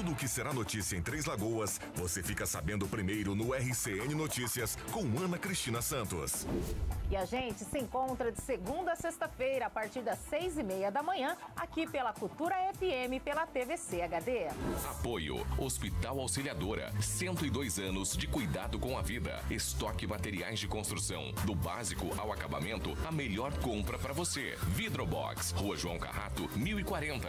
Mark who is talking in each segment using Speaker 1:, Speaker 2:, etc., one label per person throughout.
Speaker 1: Tudo o que será notícia em Três Lagoas, você fica sabendo primeiro no RCN Notícias, com Ana Cristina Santos.
Speaker 2: E a gente se encontra de segunda a sexta-feira, a partir das 6h30 da manhã, aqui pela Cultura FM, pela TVC HD.
Speaker 3: Apoio Hospital Auxiliadora, 102 anos de cuidado com a vida. Estoque materiais de construção, do básico ao acabamento, a melhor compra para você. Vidrobox, Rua João Carrato, 1040.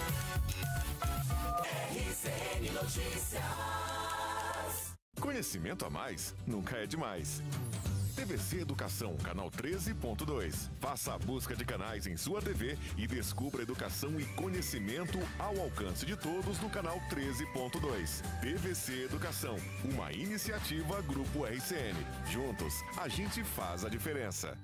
Speaker 4: RCN Notícias.
Speaker 1: Conhecimento a mais nunca é demais. TVC Educação, canal 13.2. Faça a busca de canais em sua TV e descubra educação e conhecimento ao alcance de todos no canal 13.2. TVC Educação, uma iniciativa Grupo RCN. Juntos, a gente faz a diferença.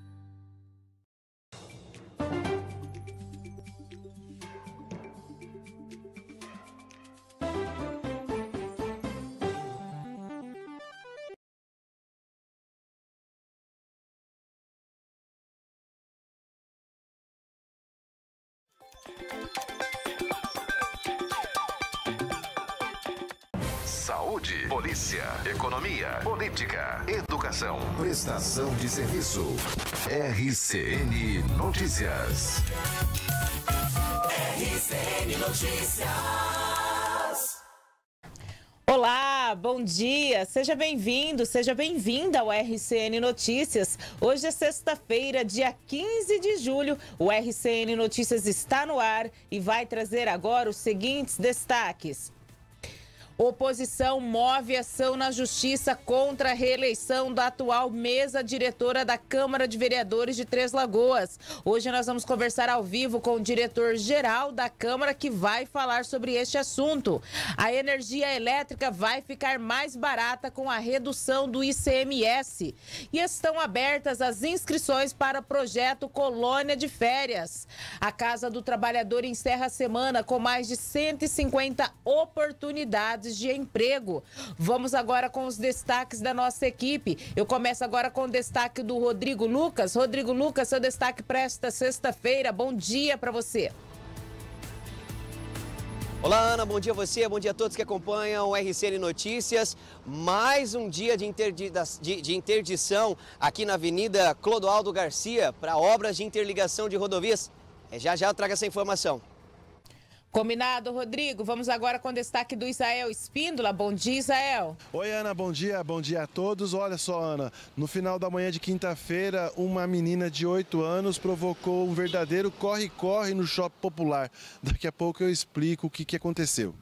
Speaker 5: Saúde, polícia, economia, política, educação, prestação de serviço. RCN Notícias.
Speaker 4: RCN Notícias.
Speaker 2: Olá, bom dia, seja bem-vindo, seja bem-vinda ao RCN Notícias. Hoje é sexta-feira, dia 15 de julho, o RCN Notícias está no ar e vai trazer agora os seguintes destaques. Oposição move ação na Justiça contra a reeleição da atual mesa diretora da Câmara de Vereadores de Três Lagoas. Hoje nós vamos conversar ao vivo com o diretor-geral da Câmara, que vai falar sobre este assunto. A energia elétrica vai ficar mais barata com a redução do ICMS. E estão abertas as inscrições para o projeto Colônia de Férias. A Casa do Trabalhador encerra a semana com mais de 150 oportunidades de emprego. Vamos agora com os destaques da nossa equipe. Eu começo agora com o destaque do Rodrigo Lucas. Rodrigo Lucas, seu destaque para esta sexta-feira. Bom dia para você.
Speaker 6: Olá, Ana, bom dia a você, bom dia a todos que acompanham o RCN Notícias. Mais um dia de interdição aqui na Avenida Clodoaldo Garcia para obras de interligação de rodovias. Já já eu trago essa informação.
Speaker 2: Combinado, Rodrigo. Vamos agora com o destaque do Isael Espíndola. Bom dia, Isael.
Speaker 7: Oi, Ana, bom dia a todos. Olha só, Ana, no final da manhã de quinta-feira, uma menina de 8 anos provocou um verdadeiro corre-corre no shopping popular. Daqui a pouco eu explico o que aconteceu.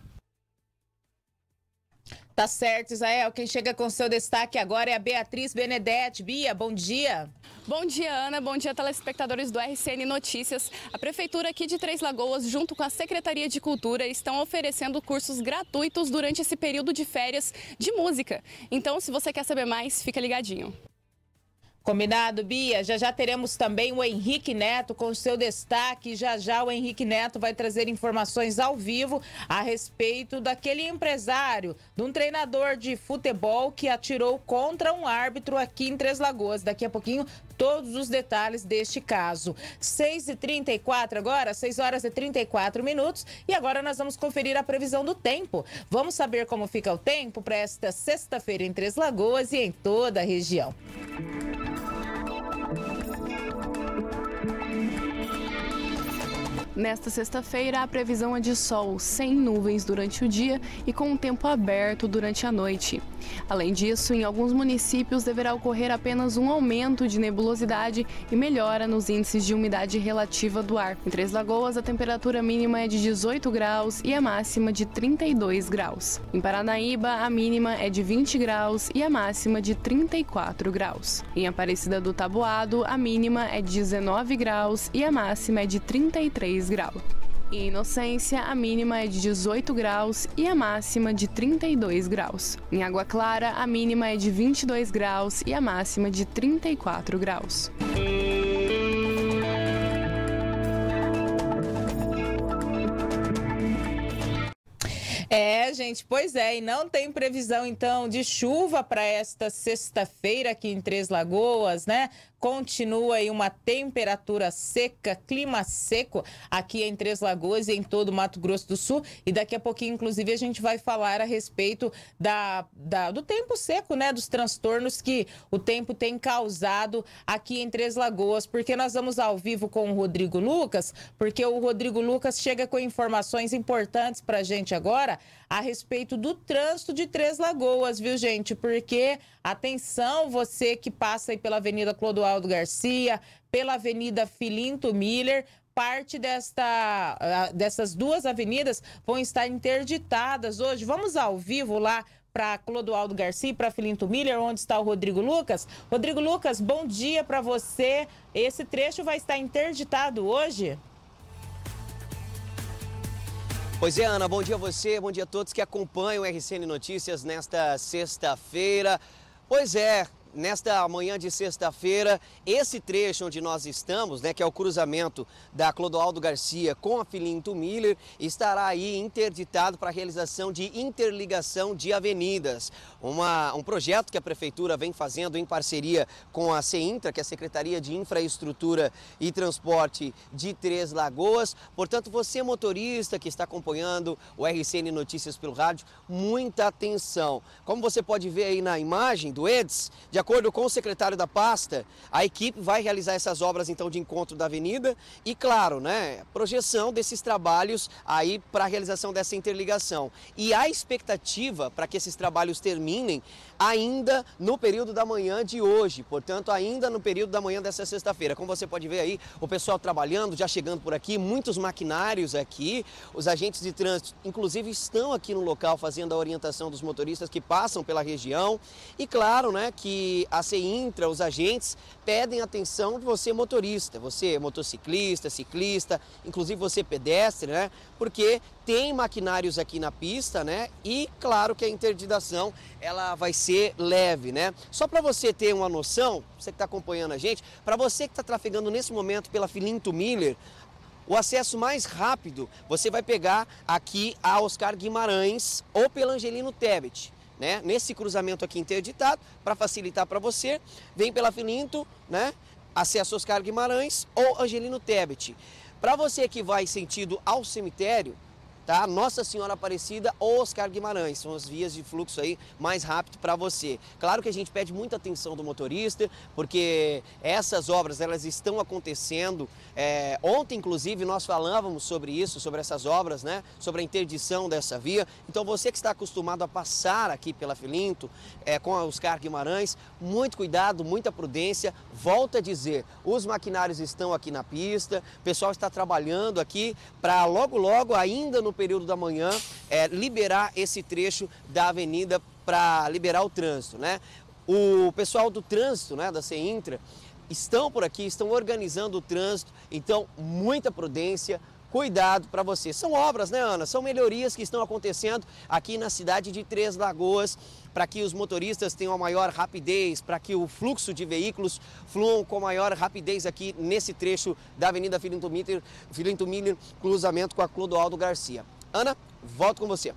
Speaker 2: Tá certo, Isael. Quem chega com seu destaque agora é a Beatriz Benedetti. Bia, bom dia.
Speaker 8: Bom dia, Ana. Bom dia, telespectadores do RCN Notícias. A Prefeitura aqui de Três Lagoas, junto com a Secretaria de Cultura, estão oferecendo cursos gratuitos durante esse período de férias de música. Então, se você quer saber mais, fica ligadinho.
Speaker 2: Combinado, Bia. Já já teremos também o Henrique Neto com seu destaque. Já já o Henrique Neto vai trazer informações ao vivo a respeito daquele empresário, de um treinador de futebol que atirou contra um árbitro aqui em Três Lagoas. Daqui a pouquinho, todos os detalhes deste caso. 6h34 agora, 6h34. E agora nós vamos conferir a previsão do tempo. Vamos saber como fica o tempo para esta sexta-feira em Três Lagoas e em toda a região.
Speaker 8: Nesta sexta-feira, a previsão é de sol, sem nuvens durante o dia e com o tempo aberto durante a noite. Além disso, em alguns municípios deverá ocorrer apenas um aumento de nebulosidade e melhora nos índices de umidade relativa do ar. Em Três Lagoas, a temperatura mínima é de 18 graus e a máxima de 32 graus. Em Paranaíba, a mínima é de 20 graus e a máxima de 34 graus. Em Aparecida do Taboado, a mínima é de 19 graus e a máxima é de 33 graus. Em Inocência, a mínima é de 18 graus e a máxima de 32 graus. Em Água Clara, a mínima é de 22 graus e a máxima de 34 graus.
Speaker 2: É, gente, pois é, e não tem previsão, então, de chuva para esta sexta-feira aqui em Três Lagoas, né? Continua aí uma temperatura seca, clima seco aqui em Três Lagoas e em todo o Mato Grosso do Sul. E daqui a pouquinho, inclusive, a gente vai falar a respeito do tempo seco, né? Dos transtornos que o tempo tem causado aqui em Três Lagoas. Porque nós vamos ao vivo com o Rodrigo Lucas, porque o Rodrigo Lucas chega com informações importantes pra gente agora a respeito do trânsito de Três Lagoas, viu, gente? Porque, atenção, você que passa aí pela Avenida Clodoaldo Garcia, pela Avenida Filinto Miller, parte dessas duas avenidas vão estar interditadas hoje. Vamos ao vivo lá para Clodoaldo Garcia e para Filinto Miller, onde está o Rodrigo Lucas. Rodrigo Lucas, bom dia para você. Esse trecho vai estar interditado hoje?
Speaker 6: Pois é, Ana, bom dia a você, bom dia a todos que acompanham o RCN Notícias nesta sexta-feira. Pois é, nesta manhã de sexta-feira, esse trecho onde nós estamos, né, que é o cruzamento da Clodoaldo Garcia com a Filinto Miller, estará aí interditado para a realização de interligação de avenidas. Um projeto que a Prefeitura vem fazendo em parceria com a CEINTRA, que é a Secretaria de Infraestrutura e Transporte de Três Lagoas. Portanto, você motorista que está acompanhando o RCN Notícias pelo rádio, muita atenção. Como você pode ver aí na imagem do EDS, de acordo com o secretário da pasta, a equipe vai realizar essas obras então de encontro da avenida e, claro, né, projeção desses trabalhos aí para a realização dessa interligação. E a expectativa para que esses trabalhos terminem ainda no período da manhã de hoje, portanto, ainda no período da manhã dessa sexta-feira. Como você pode ver aí, o pessoal trabalhando, já chegando por aqui, muitos maquinários aqui, os agentes de trânsito, inclusive, estão aqui no local fazendo a orientação dos motoristas que passam pela região. E claro, né, que a CEINTRA, os agentes, pedem atenção de você motorista, você motociclista, ciclista, inclusive você pedestre, né, porque tem maquinários aqui na pista, né? E claro que a interditação ela vai ser leve, né? Só para você ter uma noção, você que está acompanhando a gente, para você que está trafegando nesse momento pela Filinto Miller, o acesso mais rápido você vai pegar aqui a Oscar Guimarães ou pela Angelino Tebet, né? Nesse cruzamento aqui interditado, para facilitar para você, vem pela Filinto, né? Acesso Oscar Guimarães ou Angelino Tebet. Para você que vai sentido ao cemitério, tá? Nossa Senhora Aparecida ou Oscar Guimarães, são as vias de fluxo aí mais rápido para você. Claro que a gente pede muita atenção do motorista, porque essas obras elas estão acontecendo. Ontem, inclusive, nós falávamos sobre isso, sobre essas obras, né? Sobre a interdição dessa via. Então você que está acostumado a passar aqui pela Filinto, com a Oscar Guimarães, muito cuidado, muita prudência. Volto a dizer, os maquinários estão aqui na pista, o pessoal está trabalhando aqui para logo, ainda no período da manhã, liberar esse trecho da avenida para liberar o trânsito, né? O pessoal do trânsito, né, da CEINTRA, estão por aqui, estão organizando o trânsito, então muita prudência, cuidado para você. São obras, né, Ana? São melhorias que estão acontecendo aqui na cidade de Três Lagoas, para que os motoristas tenham a maior rapidez, para que o fluxo de veículos fluam com maior rapidez aqui nesse trecho da Avenida Filinto Miller, cruzamento com a Clodoaldo Garcia. Ana, volto com você.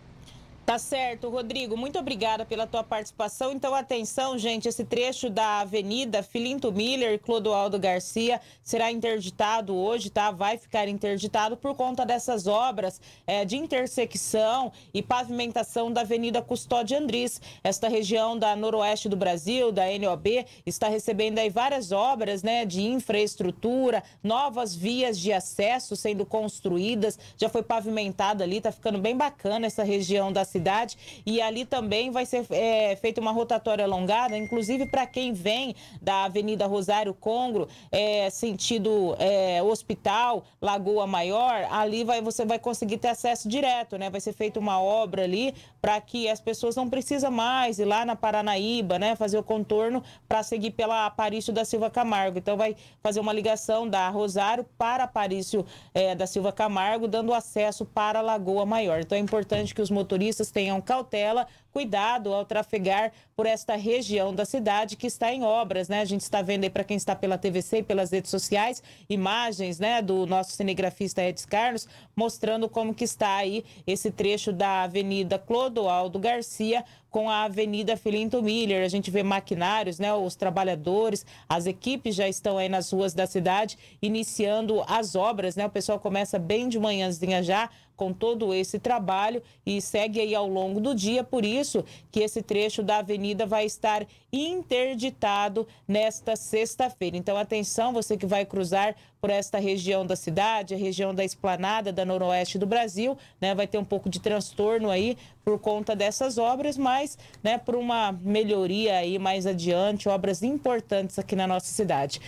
Speaker 2: Tá certo, Rodrigo. Muito obrigada pela tua participação. Então, atenção, gente, esse trecho da Avenida Filinto Miller e Clodoaldo Garcia será interditado hoje, tá? Vai ficar interditado por conta dessas obras de intersecção e pavimentação da Avenida Custódio Andrés. Esta região da noroeste do Brasil, da NOB, está recebendo aí várias obras, né, de infraestrutura, novas vias de acesso sendo construídas, já foi pavimentada ali, tá ficando bem bacana essa região da cidade. E ali também vai ser feita uma rotatória alongada, inclusive para quem vem da Avenida Rosário Congro, sentido Hospital, Lagoa Maior, ali você vai conseguir ter acesso direto, né? Vai ser feita uma obra ali para que as pessoas não precisam mais ir lá na Paranaíba, né? Fazer o contorno para seguir pela Aparício da Silva Camargo. Então vai fazer uma ligação da Rosário para Aparício da Silva Camargo, dando acesso para a Lagoa Maior. Então é importante que os motoristas tenham cautela, cuidado ao trafegar por esta região da cidade que está em obras, né? A gente está vendo aí, para quem está pela TVC e pelas redes sociais, imagens, né, do nosso cinegrafista Edson Carlos, mostrando como que está aí esse trecho da Avenida Clodoaldo Garcia com a Avenida Filinto Miller. A gente vê maquinários, né, os trabalhadores, as equipes já estão aí nas ruas da cidade iniciando as obras, né? O pessoal começa bem de manhãzinha já com todo esse trabalho e segue aí ao longo do dia, por isso que esse trecho da avenida vai estar interditado nesta sexta-feira. Então, atenção, você que vai cruzar por esta região da cidade, a região da Esplanada, da Noroeste do Brasil, né, vai ter um pouco de transtorno aí por conta dessas obras, mas, né, por uma melhoria aí mais adiante, obras importantes aqui na nossa cidade.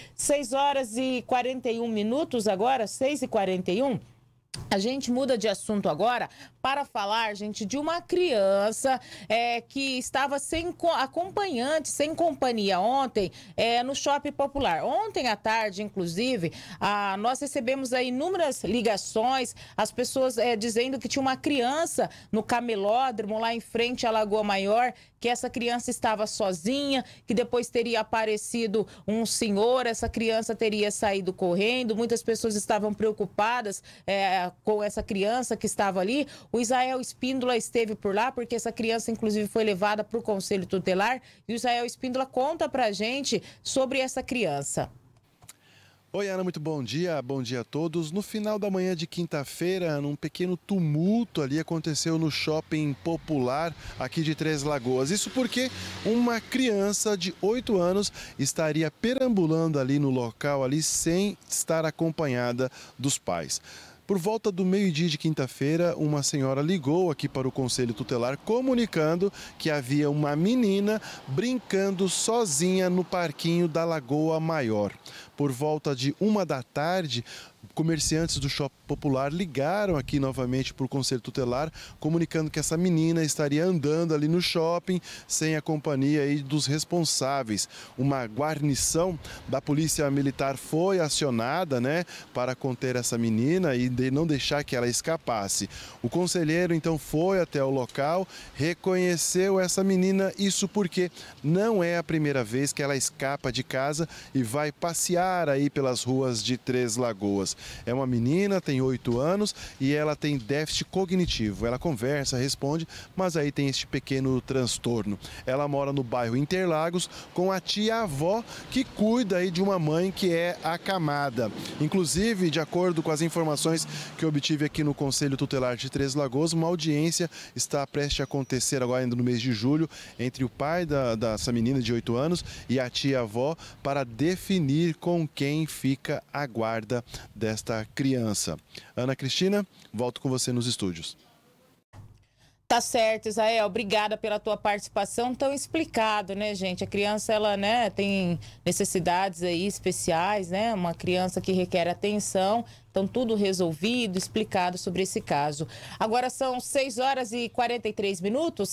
Speaker 2: 6h41 agora, 6h41. A gente muda de assunto agora para falar, gente, de uma criança que estava sem acompanhante, sem companhia ontem no Shopping Popular. Ontem à tarde, inclusive, nós recebemos aí inúmeras ligações, as pessoas dizendo que tinha uma criança no camelódromo lá em frente à Lagoa Maior, que essa criança estava sozinha, que depois teria aparecido um senhor, essa criança teria saído correndo, muitas pessoas estavam preocupadas com essa criança que estava ali. O Israel Espíndola esteve por lá, porque essa criança, inclusive, foi levada para o Conselho Tutelar, e o Israel Espíndola conta para a gente sobre essa criança.
Speaker 7: Oi, Ana, muito bom dia a todos. No final da manhã de quinta-feira, um pequeno tumulto ali aconteceu no Shopping Popular aqui de Três Lagoas. Isso porque uma criança de 8 anos estaria perambulando ali no local ali sem estar acompanhada dos pais. Por volta do meio-dia de quinta-feira, uma senhora ligou aqui para o Conselho Tutelar comunicando que havia uma menina brincando sozinha no parquinho da Lagoa Maior. Por volta de 1 da tarde, comerciantes do Shopping Popular ligaram aqui novamente para o Conselho Tutelar, comunicando que essa menina estaria andando ali no shopping sem a companhia aí dos responsáveis. Uma guarnição da Polícia Militar foi acionada, né, para conter essa menina e não deixar que ela escapasse. O conselheiro então foi até o local, reconheceu essa menina, isso porque não é a primeira vez que ela escapa de casa e vai passear aí pelas ruas de Três Lagoas. É uma menina, tem 8 anos e ela tem déficit cognitivo. Ela conversa, responde, mas aí tem este pequeno transtorno. Ela mora no bairro Interlagos com a tia-avó que cuida aí de uma mãe que é acamada. Inclusive, de acordo com as informações que eu obtive aqui no Conselho Tutelar de Três Lagoas, uma audiência está prestes a acontecer agora ainda no mês de julho entre o pai dessa menina de 8 anos e a tia-avó para definir com quem fica a guarda desta criança. Ana Cristina, volto com você nos estúdios.
Speaker 2: Tá certo, Israel. Obrigada pela tua participação. Tão explicado, né, gente? A criança, ela, né, tem necessidades aí especiais, né? Uma criança que requer atenção. Então, tudo resolvido, explicado sobre esse caso. Agora são 6h43,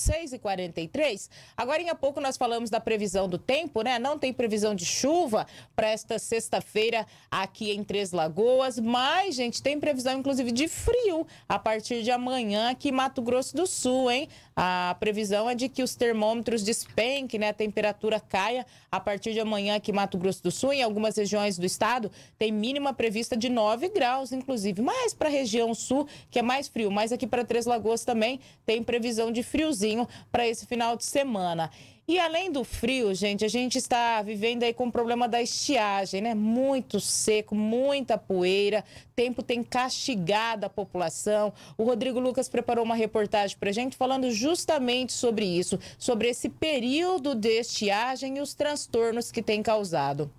Speaker 2: 6h43. Agora, em pouco, nós falamos da previsão do tempo, né? Não tem previsão de chuva para esta sexta-feira aqui em Três Lagoas, mas, gente, tem previsão, inclusive, de frio a partir de amanhã aqui em Mato Grosso do Sul, hein? A previsão é de que os termômetros despenquem, né? A temperatura caia a partir de amanhã aqui em Mato Grosso do Sul. Em algumas regiões do estado, tem mínima prevista de 9 graus, inclusive. Mais para a região sul, que é mais frio. Mas aqui para Três Lagoas também tem previsão de friozinho para esse final de semana. E além do frio, gente, a gente está vivendo aí com o problema da estiagem, né? Muito seco, muita poeira, tempo tem castigado a população. O Rodrigo Lucas preparou uma reportagem para a gente falando justamente sobre isso, sobre esse período de estiagem e os transtornos que tem causado.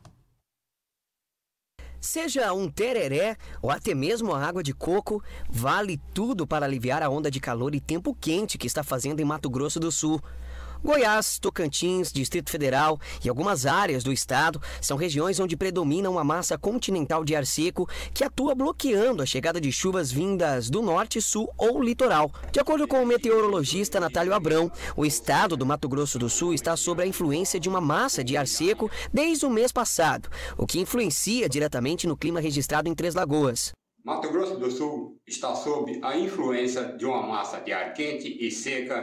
Speaker 6: Seja um tereré ou até mesmo a água de coco, vale tudo para aliviar a onda de calor e tempo quente que está fazendo em Mato Grosso do Sul. Goiás, Tocantins, Distrito Federal e algumas áreas do estado são regiões onde predomina uma massa continental de ar seco que atua bloqueando a chegada de chuvas vindas do norte, sul ou litoral. De acordo com o meteorologista Natálio Abrão, o estado do Mato Grosso do Sul está sob a influência de uma massa de ar seco desde o mês passado, o que influencia diretamente no clima registrado em Três Lagoas.
Speaker 9: Mato Grosso do Sul está sob a influência de uma massa de ar quente e seca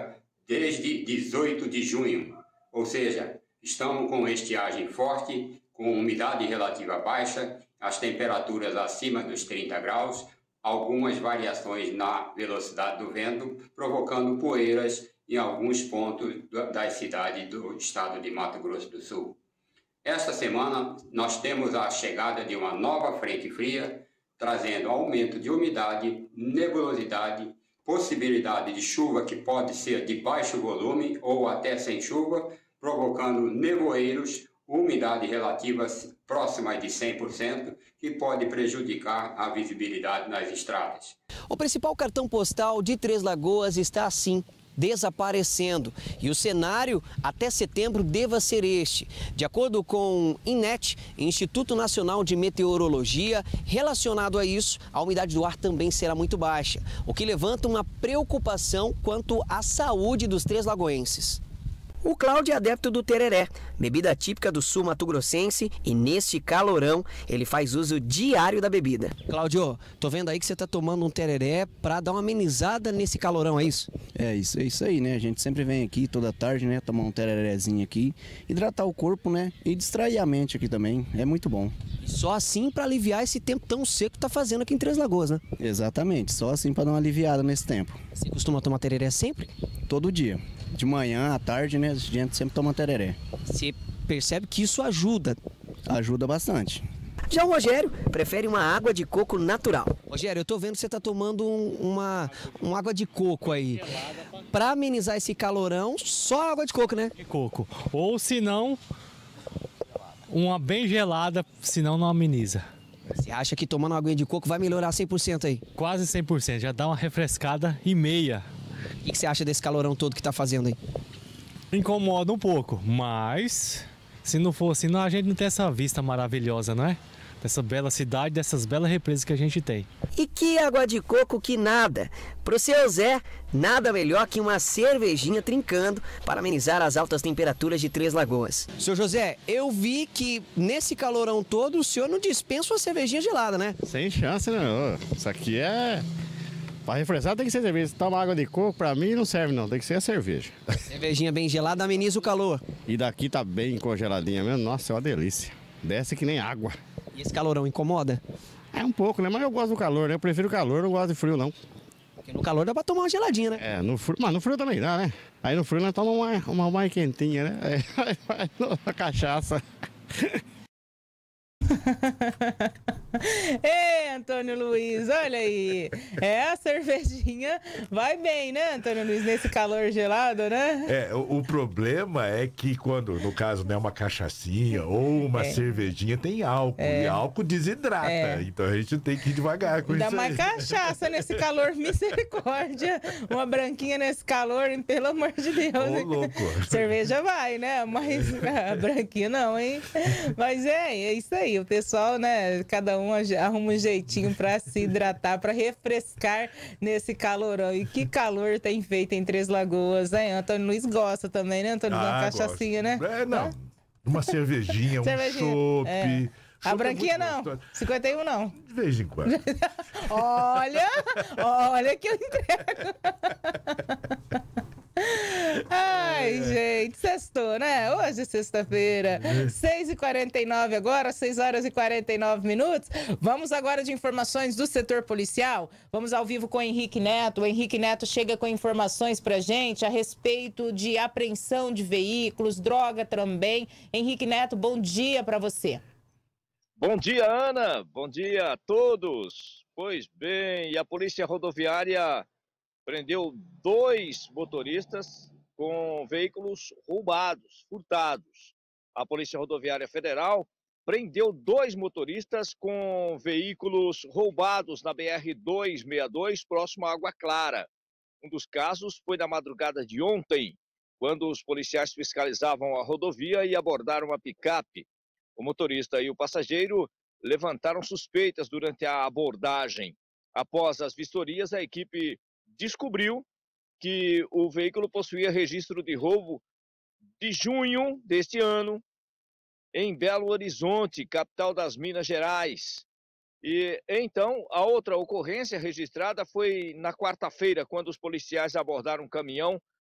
Speaker 9: desde 18 de junho, ou seja, estamos com estiagem forte, com umidade relativa baixa, as temperaturas acima dos 30 graus, algumas variações na velocidade do vento, provocando poeiras em alguns pontos das cidades do estado de Mato Grosso do Sul. Esta semana, nós temos a chegada de uma nova frente fria, trazendo aumento de umidade, nebulosidade, possibilidade de chuva que pode ser de baixo volume ou até sem chuva, provocando nevoeiros, umidade relativa próxima de 100%, que pode prejudicar a visibilidade nas estradas.
Speaker 6: O principal cartão postal de Três Lagoas está assim, desaparecendo. E o cenário até setembro deva ser este. De acordo com o INMET, Instituto Nacional de Meteorologia, relacionado a isso, a umidade do ar também será muito baixa, o que levanta uma preocupação quanto à saúde dos três-lagoenses. O Cláudio é adepto do tereré, bebida típica do sul mato-grossense, e neste calorão ele faz uso diário da bebida. Cláudio, tô vendo aí que você tá tomando um tereré para dar uma amenizada nesse calorão, é isso?
Speaker 10: É isso aí, né? A gente sempre vem aqui toda tarde, né? Tomar um tererézinho aqui, hidratar o corpo, né? E distrair a mente aqui também, é muito bom.
Speaker 6: Só assim para aliviar esse tempo tão seco que tá fazendo aqui em Três Lagoas, né?
Speaker 10: Exatamente, só assim para dar uma aliviada nesse tempo.
Speaker 6: Você costuma tomar tereré sempre?
Speaker 10: Todo dia. De manhã, à tarde, né? A gente sempre toma tereré.
Speaker 6: Você percebe que isso ajuda?
Speaker 10: Ajuda bastante.
Speaker 6: Já o Rogério prefere uma água de coco natural. Rogério, eu tô vendo que você tá tomando uma água de coco aí. Para amenizar esse calorão, só água de coco, né?
Speaker 11: De coco. Ou se não, uma bem gelada, senão não ameniza.
Speaker 6: Você acha que tomando uma aguinha de coco vai melhorar 100% aí?
Speaker 11: Quase 100%, já dá uma refrescada e meia.
Speaker 6: O que você acha desse calorão todo que tá fazendo aí?
Speaker 11: Incomoda um pouco, mas se não for assim, a gente não tem essa vista maravilhosa, não é? Dessa bela cidade, dessas belas represas que a gente tem.
Speaker 6: E que água de coco que nada! Pro seu Zé, nada melhor que uma cervejinha trincando para amenizar as altas temperaturas de Três Lagoas. Seu José, eu vi que nesse calorão todo o senhor não dispensa uma cervejinha gelada, né?
Speaker 12: Sem chance, né? Isso aqui é... Para refrescar tem que ser cerveja. Se toma água de coco, pra mim não serve não, tem que ser a cerveja.
Speaker 6: Cervejinha bem gelada ameniza o calor.
Speaker 12: E daqui tá bem congeladinha mesmo, nossa, é uma delícia. Desce que nem água.
Speaker 6: E esse calorão incomoda?
Speaker 12: É um pouco, né? Mas eu gosto do calor, né? Eu prefiro o calor, não gosto de frio não.
Speaker 6: Porque no calor dá pra tomar uma geladinha, né?
Speaker 12: É, no frio, mas no frio também dá, né? Aí no frio nós tomamos uma mais quentinha, né? Aí, a cachaça.
Speaker 2: Ei, Antônio Luiz, olha aí. A cervejinha vai bem, né, Antônio Luiz, nesse calor gelado, né?
Speaker 13: O problema é que quando, no caso, né, uma cachaçinha ou uma cervejinha tem álcool, e álcool desidrata. Então a gente tem que ir devagar com isso aí.
Speaker 2: Dá mais cachaça nesse calor, misericórdia. Uma branquinha nesse calor, hein? Pelo amor de Deus.
Speaker 13: Ô, louco.
Speaker 2: Cerveja vai, né? Mas a branquinha não, hein? Mas é isso aí. O pessoal, né? Cada um arruma um jeitinho pra se hidratar, pra refrescar nesse calorão. E que calor tem feito em Três Lagoas, hein? Antônio Luiz gosta também, né, Antônio? Uma cachaçinha, né?
Speaker 13: Não. Uma cervejinha, um chopp.
Speaker 2: A branquinha não, 51 não.
Speaker 13: De vez em quando.
Speaker 2: Olha que eu entrego. Ai, gente, sextou, né? Hoje é sexta-feira, 6h49 agora, 6h49. Vamos agora de informações do setor policial. Vamos ao vivo com o Henrique Neto. O Henrique Neto chega com informações pra gente a respeito de apreensão de veículos, droga também. Henrique Neto, bom dia pra você.
Speaker 14: Bom dia, Ana. Bom dia a todos. Pois bem, a Polícia Rodoviária prendeu 2 motoristas com veículos roubados, furtados. A Polícia Rodoviária Federal prendeu 2 motoristas com veículos roubados na BR-262, próximo à Água Clara. Um dos casos foi na madrugada de ontem, quando os policiais fiscalizavam a rodovia e abordaram uma picape. O motorista e o passageiro levantaram suspeitas durante a abordagem. Após as vistorias, a equipe descobriu que o veículo possuía registro de roubo de junho deste ano em Belo Horizonte, capital das Minas Gerais. E então, a outra ocorrência registrada foi na quarta-feira, quando os policiais abordaram um caminhão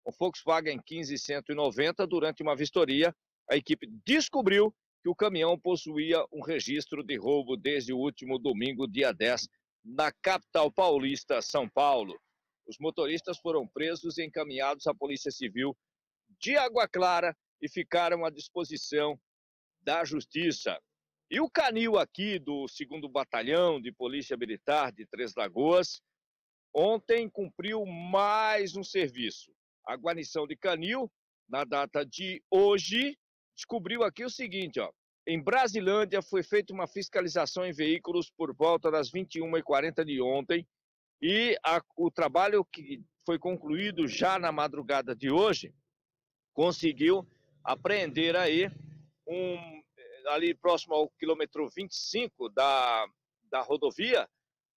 Speaker 14: um Volkswagen 15190. Durante uma vistoria, a equipe descobriu que o caminhão possuía um registro de roubo desde o último domingo, dia 10, na capital paulista, São Paulo. Os motoristas foram presos e encaminhados à Polícia Civil de Água Clara e ficaram à disposição da Justiça. E o canil aqui do 2º Batalhão de Polícia Militar de Três Lagoas, ontem cumpriu mais um serviço. A guarnição de canil, na data de hoje, descobriu aqui o seguinte, ó. Em Brasilândia foi feita uma fiscalização em veículos por volta das 21h40 de ontem e o trabalho que foi concluído já na madrugada de hoje conseguiu apreender aí ali próximo ao quilômetro 25 da rodovia,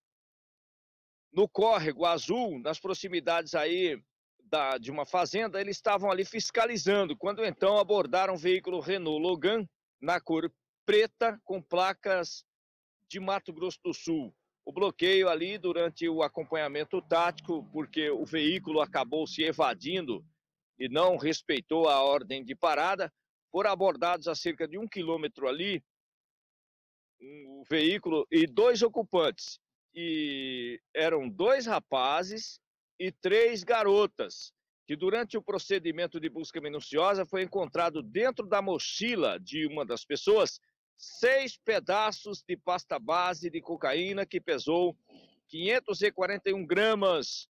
Speaker 14: no Córrego Azul, nas proximidades aí de uma fazenda. Eles estavam ali fiscalizando, quando então abordaram um veículo Renault Logan, na cor preta, com placas de Mato Grosso do Sul. O bloqueio ali durante o acompanhamento tático, porque o veículo acabou se evadindo e não respeitou a ordem de parada, foram abordados a cerca de 1 quilômetro ali, o veículo e 2 ocupantes. E eram 2 rapazes e 3 garotas, que durante o procedimento de busca minuciosa foi encontrado dentro da mochila de uma das pessoas 6 pedaços de pasta base de cocaína que pesou 541 gramas.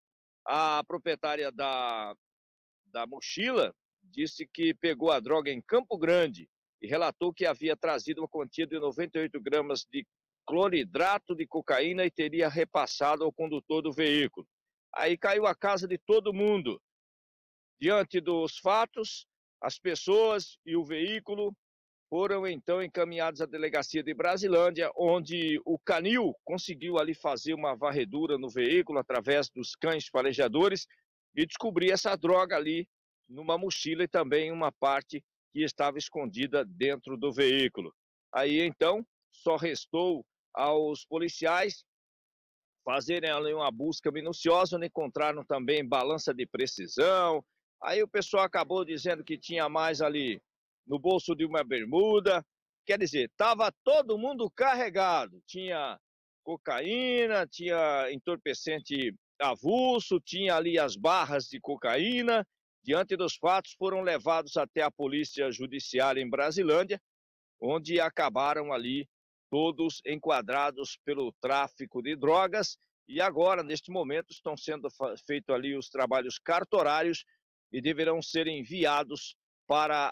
Speaker 14: A proprietária da mochila disse que pegou a droga em Campo Grande e relatou que havia trazido uma quantia de 98 gramas de cloridrato de cocaína e teria repassado ao condutor do veículo. Aí caiu a casa de todo mundo. Diante dos fatos, as pessoas e o veículo foram então encaminhados à delegacia de Brasilândia, onde o canil conseguiu ali fazer uma varredura no veículo através dos cães farejadores e descobrir essa droga ali numa mochila e também uma parte que estava escondida dentro do veículo. Aí então só restou aos policiais fazerem ali uma busca minuciosa, onde encontraram também balança de precisão. Aí o pessoal acabou dizendo que tinha mais ali no bolso de uma bermuda. Quer dizer, estava todo mundo carregado. Tinha cocaína, tinha entorpecente avulso, tinha ali as barras de cocaína. Diante dos fatos, foram levados até a Polícia Judiciária em Brasilândia, onde acabaram ali todos enquadrados pelo tráfico de drogas. E agora, neste momento, estão sendo feitos ali os trabalhos cartorários e deverão ser enviados para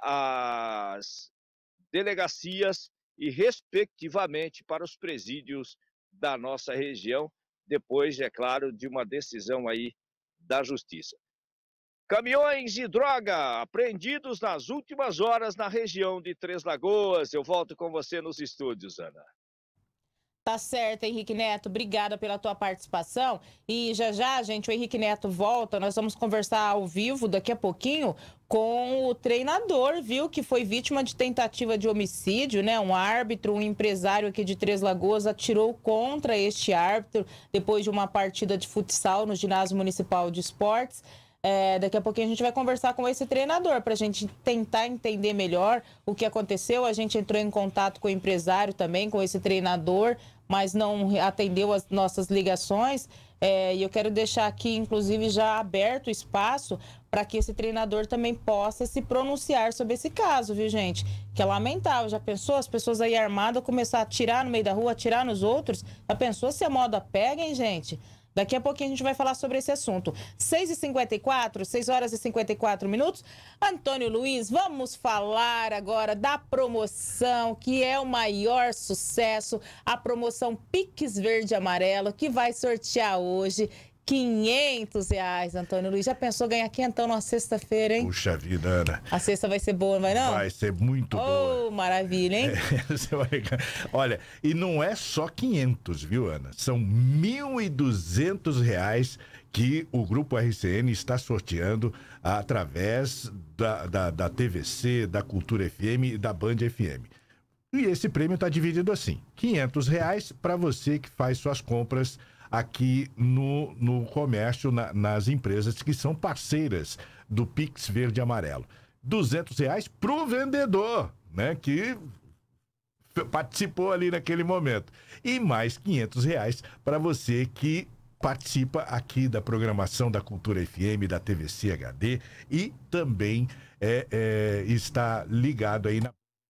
Speaker 14: as delegacias e, respectivamente, para os presídios da nossa região, depois, é claro, de uma decisão aí da Justiça. Caminhões de droga apreendidos nas últimas horas na região de Três Lagoas. Eu volto com você nos estúdios, Ana.
Speaker 2: Tá certo, Henrique Neto. Obrigada pela tua participação. E já, gente, o Henrique Neto volta. Nós vamos conversar ao vivo daqui a pouquinho com o treinador, viu? Que foi vítima de tentativa de homicídio, né? Um árbitro, um empresário aqui de Três Lagoas atirou contra este árbitro depois de uma partida de futsal no Ginásio Municipal de Esportes. Daqui a pouquinho a gente vai conversar com esse treinador para a gente tentar entender melhor o que aconteceu. A gente entrou em contato com o empresário também, com esse treinador, mas não atendeu as nossas ligações. E eu quero deixar aqui, inclusive, já aberto o espaço para que esse treinador também possa se pronunciar sobre esse caso, viu, gente? Que é lamentável. Já pensou as pessoas aí armadas começar a atirar no meio da rua, atirar nos outros? Já pensou se a moda pega, hein, gente? Daqui a pouquinho a gente vai falar sobre esse assunto. 6h54, 6 horas e 54 minutos. Antônio Luiz, vamos falar agora da promoção, que é o maior sucesso, a promoção Pix Verde e Amarelo, que vai sortear hoje R$500, Antônio Luiz. Já pensou ganhar quentão numa sexta-feira, hein?
Speaker 13: Puxa vida, Ana.
Speaker 2: A sexta vai ser boa, não vai não?
Speaker 13: Vai ser muito boa.
Speaker 2: Oh, maravilha, hein?
Speaker 13: Você vai... Olha, e não é só 500, viu, Ana? São R$1.200 que o Grupo RCN está sorteando através da TVC, da Cultura FM e da Band FM. E esse prêmio está dividido assim, R$500 para você que faz suas compras aqui no comércio, nas empresas que são parceiras do Pix Verde e Amarelo. R$200 pro vendedor, né? Que participou ali naquele momento. E mais R$500 para você que participa aqui da programação da Cultura FM, da TVC HD e também está ligado aí na...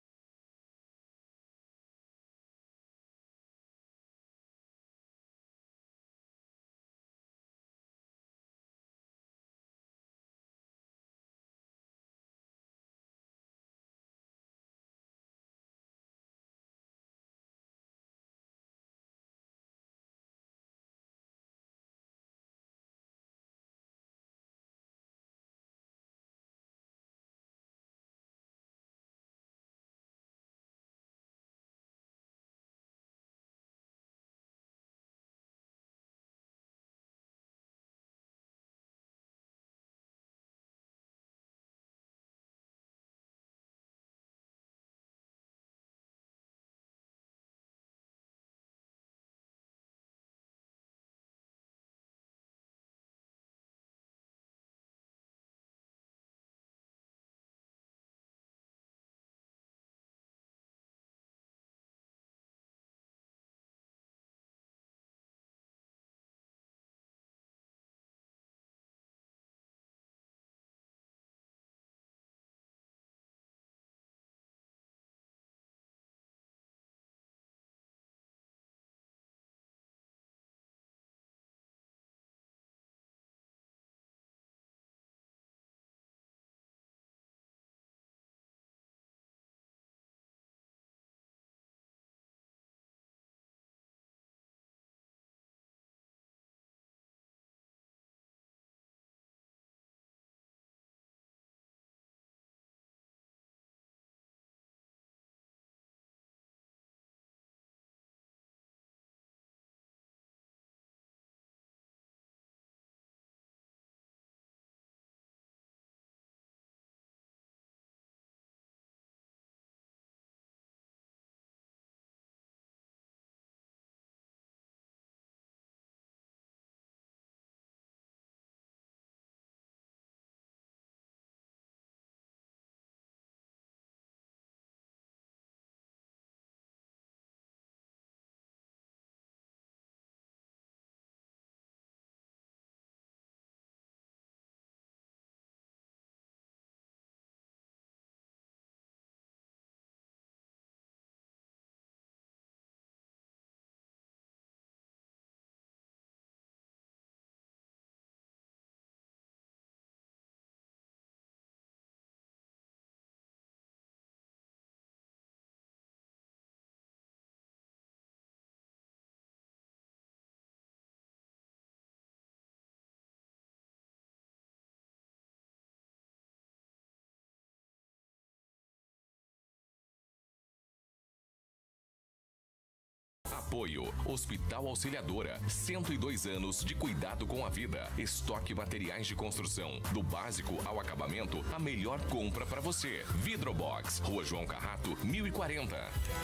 Speaker 3: Apoio Hospital Auxiliadora, 102 anos de cuidado com a vida. Estoque materiais de construção, do básico ao acabamento, a melhor compra para você. Vidrobox, Rua João Carrato, 1040.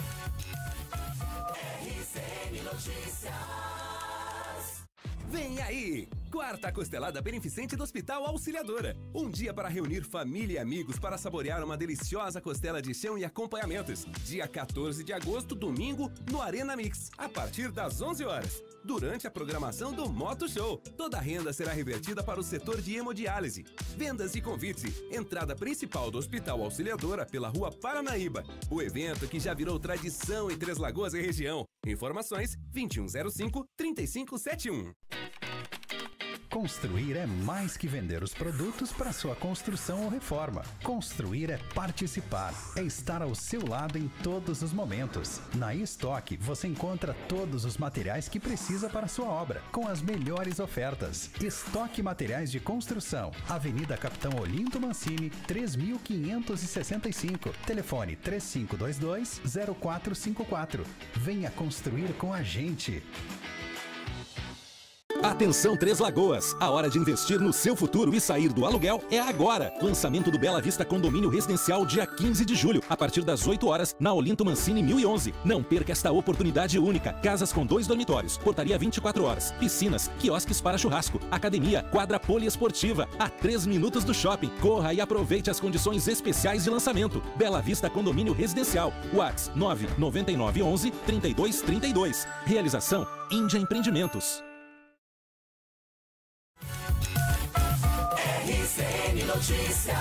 Speaker 4: RCN Notícias.
Speaker 15: Vem aí! Quarta Costelada Beneficente do Hospital Auxiliadora. Um dia para reunir família e amigos para saborear uma deliciosa costela de chão e acompanhamentos. Dia 14 de agosto, domingo, no Arena Mix, a partir das 11 horas. Durante a programação do Moto Show, toda a renda será revertida para o setor de hemodiálise. Vendas e convite. Entrada principal do Hospital Auxiliadora pela Rua Paranaíba. O evento que já virou tradição em Três Lagoas e região. Informações 2105-3571.
Speaker 16: Construir é mais que vender os produtos para sua construção ou reforma. Construir é participar, é estar ao seu lado em todos os momentos. Na Estoque você encontra todos os materiais que precisa para sua obra, com as melhores ofertas. Estoque Materiais de Construção, Avenida Capitão Olinto Mancini, 3565. Telefone 3522-0454. Venha construir com a gente.
Speaker 17: Atenção Três Lagoas, a hora de investir no seu futuro e sair do aluguel é agora. Lançamento do Bela Vista Condomínio Residencial dia 15 de julho, a partir das 8 horas, na Olinto Mancini 1011. Não perca esta oportunidade única. Casas com 2 dormitórios, portaria 24 horas, piscinas, quiosques para churrasco, academia, quadra poliesportiva, a 3 minutos do shopping. Corra e aproveite as condições especiais de lançamento. Bela Vista Condomínio Residencial, WhatsApp 99911 3232. Realização Índia Empreendimentos.
Speaker 4: RCN Notícias.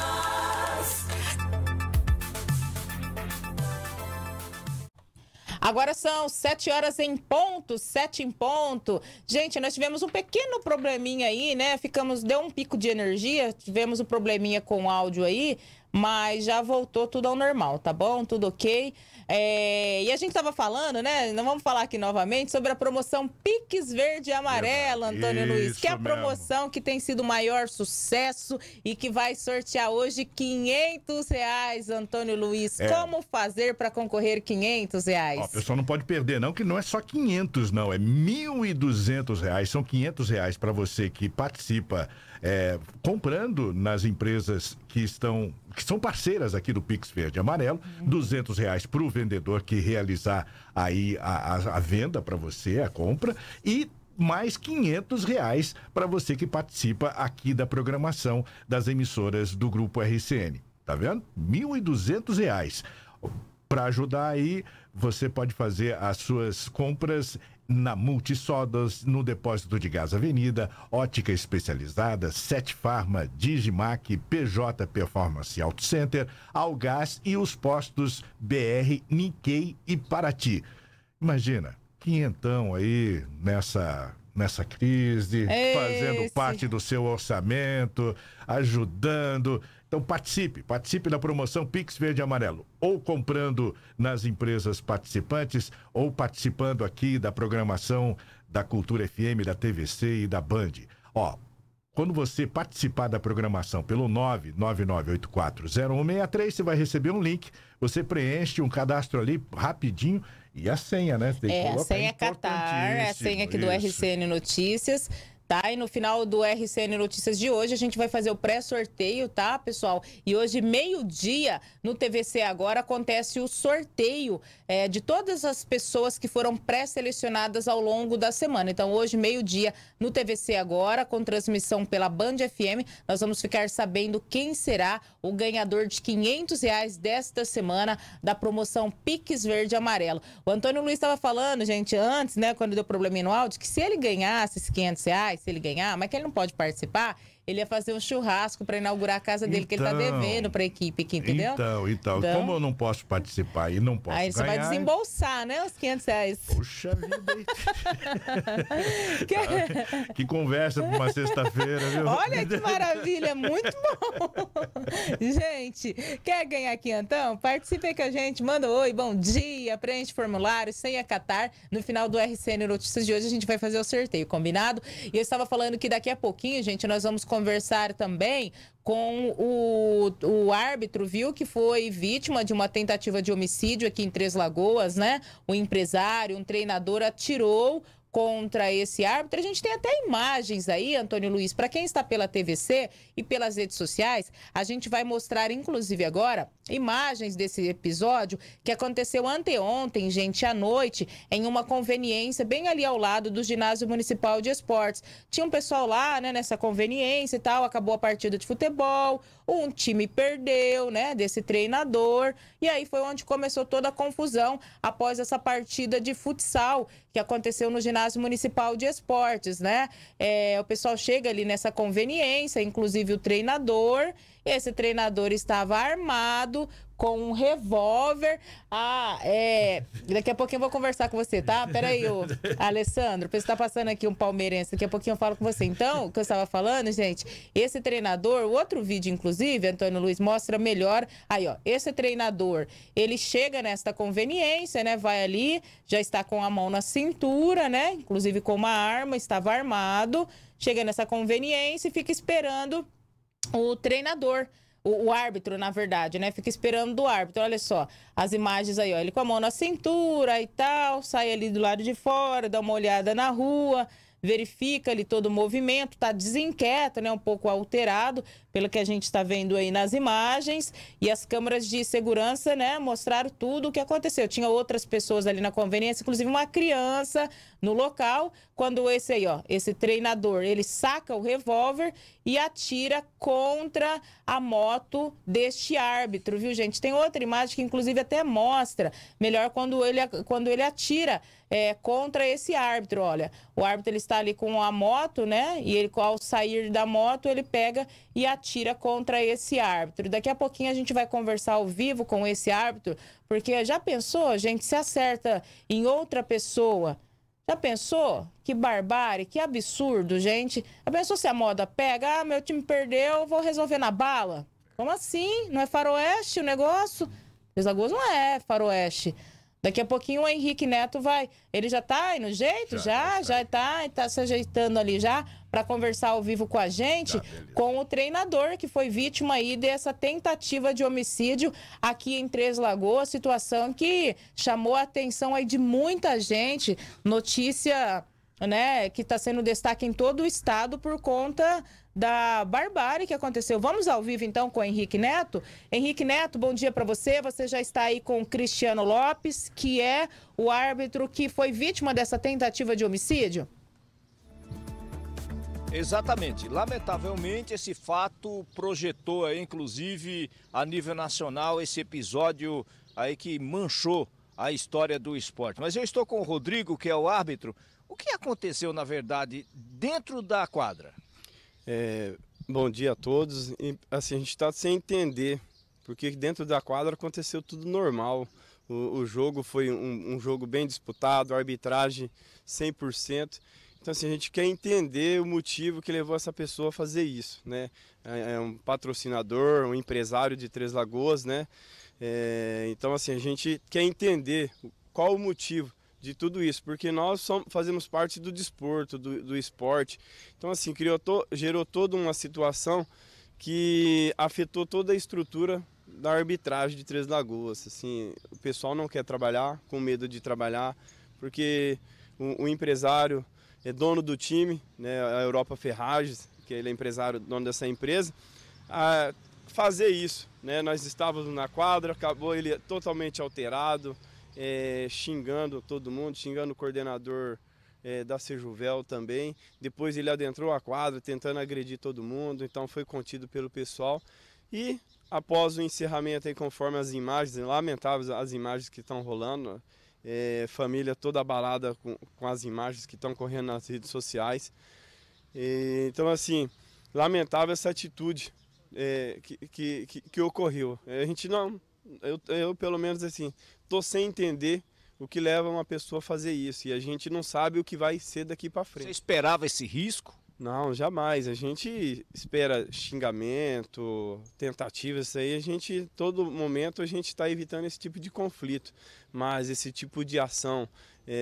Speaker 2: Agora são 7 horas em ponto, 7 em ponto. Gente, nós tivemos um pequeno probleminha aí, né? Deu um pico de energia, tivemos um probleminha com o áudio aí, mas já voltou tudo ao normal, tá bom? Tudo ok. E a gente tava falando, né? Não vamos falar aqui novamente sobre a promoção Pix Verde e Amarelo, Antônio Luiz, que é a promoção que tem sido o maior sucesso e que vai sortear hoje R$500, Antônio Luiz. Como fazer para concorrer R$500?
Speaker 13: Ó, o pessoal não pode perder, não, que não é só 500, não, é R$1.200. São R$500 para você que participa comprando nas empresas que são parceiras aqui do Pix Verde e Amarelo, R$200 para o vendedor que realizar aí a venda para você, a compra, e mais R$500 para você que participa aqui da programação das emissoras do Grupo RCN. Tá vendo? R$1.200. Para ajudar aí, você pode fazer as suas compras na Multisodas, no Depósito de Gás Avenida, Ótica Especializada, Sete Farma, Digimac, PJ Performance Auto Center, Algás e os postos BR, Nikkei e Paraty. Imagina, quinhentão aí nessa crise, fazendo parte do seu orçamento, ajudando. Então participe da promoção Pix Verde e Amarelo, ou comprando nas empresas participantes, ou participando aqui da programação da Cultura FM, da TVC e da Band. Ó, quando você participar da programação pelo 999840163, você vai receber um link, você preenche um cadastro ali rapidinho e a senha, né?
Speaker 2: A senha é Catar, é a senha aqui do RCN Notícias. Tá? E no final do RCN Notícias de hoje, a gente vai fazer o pré-sorteio, tá, pessoal? E hoje, meio-dia, no TVC Agora, acontece o sorteio de todas as pessoas que foram pré-selecionadas ao longo da semana. Então, hoje, meio-dia, no TVC Agora, com transmissão pela Band FM, nós vamos ficar sabendo quem será o ganhador de R$500 desta semana da promoção Pix Verde e Amarelo. O Antônio Luiz estava falando, gente, antes, né, quando deu probleminha no áudio, que se ele ganhasse esses R$500, se ele ganhar, mas que ele não pode participar, ele ia fazer um churrasco para inaugurar a casa dele, que ele tá devendo para a equipe aqui, entendeu?
Speaker 13: Então, como eu não posso participar e não posso ganhar...
Speaker 2: Aí você vai desembolsar, né, os R$500.
Speaker 13: Poxa vida, que conversa para uma sexta-feira, viu?
Speaker 2: Olha que maravilha, muito bom. Gente, quer ganhar quinhentão? Participe aí com a gente, manda oi, bom dia, preenche formulário, senha Catar. No final do RCN Notícias de hoje, a gente vai fazer o sorteio, combinado? E eu estava falando que daqui a pouquinho, gente, nós vamos conversar também com o árbitro, viu, que foi vítima de uma tentativa de homicídio aqui em Três Lagoas, né? O empresário, um treinador atirou contra esse árbitro. A gente tem até imagens aí, Antônio Luiz, para quem está pela TVC e pelas redes sociais, a gente vai mostrar, inclusive agora, imagens desse episódio que aconteceu anteontem, gente, à noite, em uma conveniência bem ali ao lado do Ginásio Municipal de Esportes. Tinha um pessoal lá, né, nessa conveniência e tal, acabou a partida de futebol, um time perdeu, né, desse treinador, e aí foi onde começou toda a confusão após essa partida de futsal que aconteceu no Ginásio Municipal de Esportes, né? O pessoal chega ali nessa conveniência, inclusive o treinador. Esse treinador estava armado com um revólver. Daqui a pouquinho eu vou conversar com você, tá? Peraí, Alessandro, você tá passando aqui um palmeirense, daqui a pouquinho eu falo com você. Então, o que eu estava falando, gente, esse treinador, o outro vídeo, inclusive, Antônio Luiz, mostra melhor. Aí, ó, esse treinador, ele chega nesta conveniência, né? Vai ali, já está com a mão na cintura, né? Inclusive com uma arma, estava armado. Chega nessa conveniência e fica esperando o treinador, o árbitro, na verdade, né? Fica esperando do árbitro. Olha só, as imagens aí, ó. Ele com a mão na cintura e tal, sai ali do lado de fora, dá uma olhada na rua, verifica ali todo o movimento, está desinquieto, né, um pouco alterado, pelo que a gente está vendo aí nas imagens, e as câmeras de segurança, né, mostraram tudo o que aconteceu. Tinha outras pessoas ali na conveniência, inclusive uma criança no local, quando esse aí, ó, esse treinador, ele saca o revólver e atira contra a moto deste árbitro, viu, gente? Tem outra imagem que inclusive até mostra melhor quando ele atira contra esse árbitro. Olha, o árbitro ele está ali com a moto, né? E ele, ao sair da moto, ele pega e atira contra esse árbitro. Daqui a pouquinho a gente vai conversar ao vivo com esse árbitro, porque já pensou, gente, se acerta em outra pessoa? Já pensou? Que barbárie, que absurdo, gente. Já pensou se a moda pega? Ah, meu time perdeu, vou resolver na bala. Como assim? Não é faroeste o negócio? Três Lagoas não é faroeste. Daqui a pouquinho o Henrique Neto vai... Ele já tá aí no jeito? Já tá se ajeitando ali já para conversar ao vivo com a gente, com o treinador que foi vítima aí dessa tentativa de homicídio aqui em Três Lagoas, situação que chamou a atenção aí de muita gente, notícia, né, que está sendo destaque em todo o estado por conta da barbárie que aconteceu. Vamos ao vivo então com o Henrique Neto. Henrique Neto, bom dia para você. Você já está aí com o Cristiano Lopes, que é o árbitro que foi vítima dessa tentativa de homicídio?
Speaker 18: Exatamente. Lamentavelmente, esse fato projetou aí, inclusive a nível nacional, esse episódio aí que manchou a história do esporte. Mas eu estou com o Rodrigo, que é o árbitro. O que aconteceu, na verdade, dentro da quadra?
Speaker 19: Bom dia a todos. Assim, a gente está sem entender, porque dentro da quadra aconteceu tudo normal. O jogo foi um jogo bem disputado, a arbitragem 100%. Então, assim, a gente quer entender o motivo que levou essa pessoa a fazer isso, né? É um patrocinador, um empresário de Três Lagoas, né? Então, assim, a gente quer entender qual o motivo de tudo isso, porque nós fazemos parte do desporto, do esporte. Então, assim, gerou toda uma situação que afetou toda a estrutura da arbitragem de Três Lagoas. Assim, o pessoal não quer trabalhar, com medo de trabalhar, porque o empresário é dono do time, né, a Europa Ferragens, que ele é empresário, dono dessa empresa, a fazer isso, né? Nós estávamos na quadra, acabou ele totalmente alterado, xingando todo mundo, xingando o coordenador da Sejuvel também. Depois ele adentrou a quadra, tentando agredir todo mundo, então foi contido pelo pessoal. E após o encerramento, aí, conforme as imagens, lamentáveis as imagens que estão rolando, família toda abalada com as imagens que estão correndo nas redes sociais. Então, assim, lamentável essa atitude que ocorreu. A gente não... Eu pelo menos assim, tô sem entender o que leva uma pessoa a fazer isso, e a gente não sabe o que vai ser daqui para frente.
Speaker 18: Você esperava esse risco?
Speaker 19: Não, jamais. A gente espera xingamento, tentativas, isso aí todo momento a gente está evitando esse tipo de conflito, mas esse tipo de ação,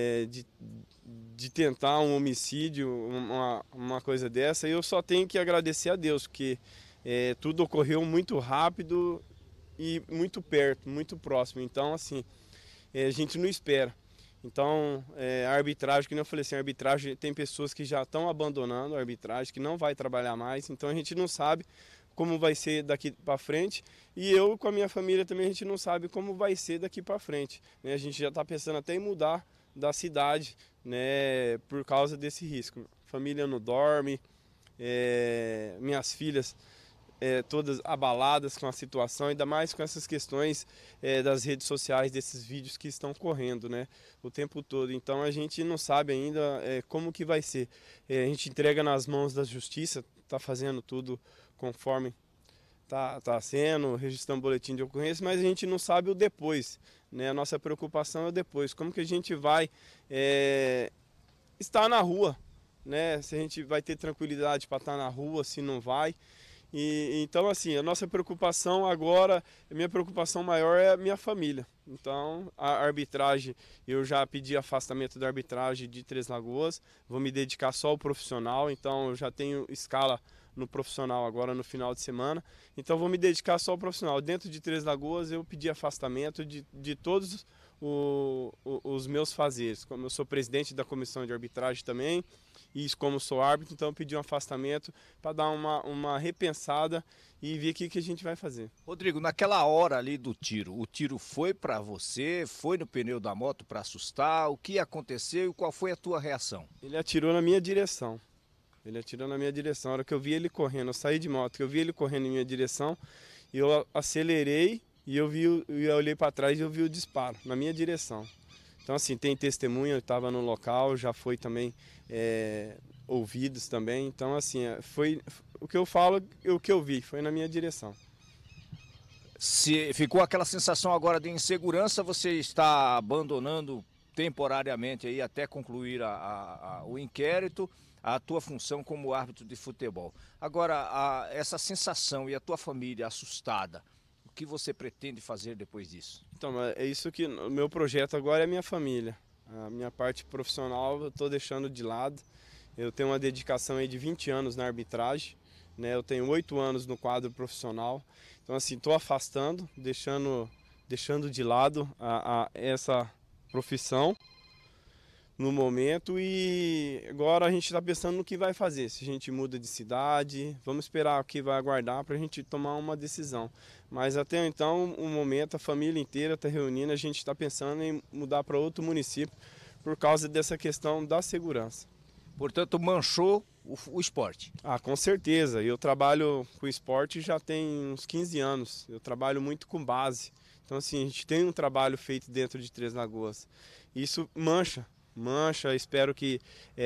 Speaker 19: de tentar um homicídio, uma coisa dessa, eu só tenho que agradecer a Deus, porque tudo ocorreu muito rápido e muito perto, muito próximo. Então, assim, a gente não espera. Então, a arbitragem, como eu falei assim, a arbitragem, tem pessoas que já estão abandonando a arbitragem, que não vai trabalhar mais. Então, a gente não sabe como vai ser daqui para frente. E eu, com a minha família também, a gente não sabe como vai ser daqui para frente, né? A gente já está pensando até em mudar da cidade, né, por causa desse risco. Família não dorme, minhas filhas... todas abaladas com a situação, ainda mais com essas questões das redes sociais, desses vídeos que estão correndo, né, o tempo todo. Então a gente não sabe ainda como que vai ser. A gente entrega nas mãos da justiça, está fazendo tudo conforme tá sendo, registrando boletim de ocorrência, mas a gente não sabe o depois, né? A nossa preocupação é o depois, como que a gente vai estar na rua, né? Se a gente vai ter tranquilidade para estar na rua, se não vai. Então, assim, a nossa preocupação agora, a minha preocupação maior é a minha família. Então, a arbitragem, eu já pedi afastamento da arbitragem de Três Lagoas, vou me dedicar só ao profissional, então eu já tenho escala no profissional agora no final de semana, então vou me dedicar só ao profissional. Dentro de Três Lagoas eu pedi afastamento de todos os meus fazeres, como eu sou presidente da comissão de arbitragem também, e como sou árbitro, então eu pedi um afastamento para dar uma repensada e ver o que a gente vai fazer.
Speaker 18: Rodrigo, naquela hora ali do tiro, o tiro foi para você, foi no pneu da moto para assustar, o que aconteceu e qual foi a tua reação?
Speaker 19: Ele atirou na minha direção. Ele atirou na minha direção. A hora que eu vi ele correndo, eu saí de moto, que eu vi ele correndo em minha direção, eu acelerei e eu olhei para trás e eu vi o disparo na minha direção. Então assim, tem testemunha, eu estava no local, já foi também ouvidos também. Então assim, foi o que eu falo, o que eu vi, foi na minha direção.
Speaker 18: Se ficou aquela sensação agora de insegurança, você está abandonando temporariamente aí até concluir o inquérito, a tua função como árbitro de futebol. Agora, essa sensação e a tua família assustada, o que você pretende fazer depois disso?
Speaker 19: Então, é isso que o meu projeto agora é a minha família. A minha parte profissional eu estou deixando de lado. Eu tenho uma dedicação aí de 20 anos na arbitragem, né? Eu tenho 8 anos no quadro profissional. Então, assim, estou afastando, deixando de lado essa profissão no momento, e agora a gente está pensando no que vai fazer, se a gente muda de cidade, vamos esperar o que vai aguardar para a gente tomar uma decisão. Mas até então, o momento, a família inteira está reunindo, a gente está pensando em mudar para outro município por causa dessa questão da segurança.
Speaker 18: Portanto, manchou o esporte?
Speaker 19: Ah, com certeza, eu trabalho com esporte já tem uns 15 anos, eu trabalho muito com base, então assim, a gente tem um trabalho feito dentro de Três Lagoas, isso mancha, espero que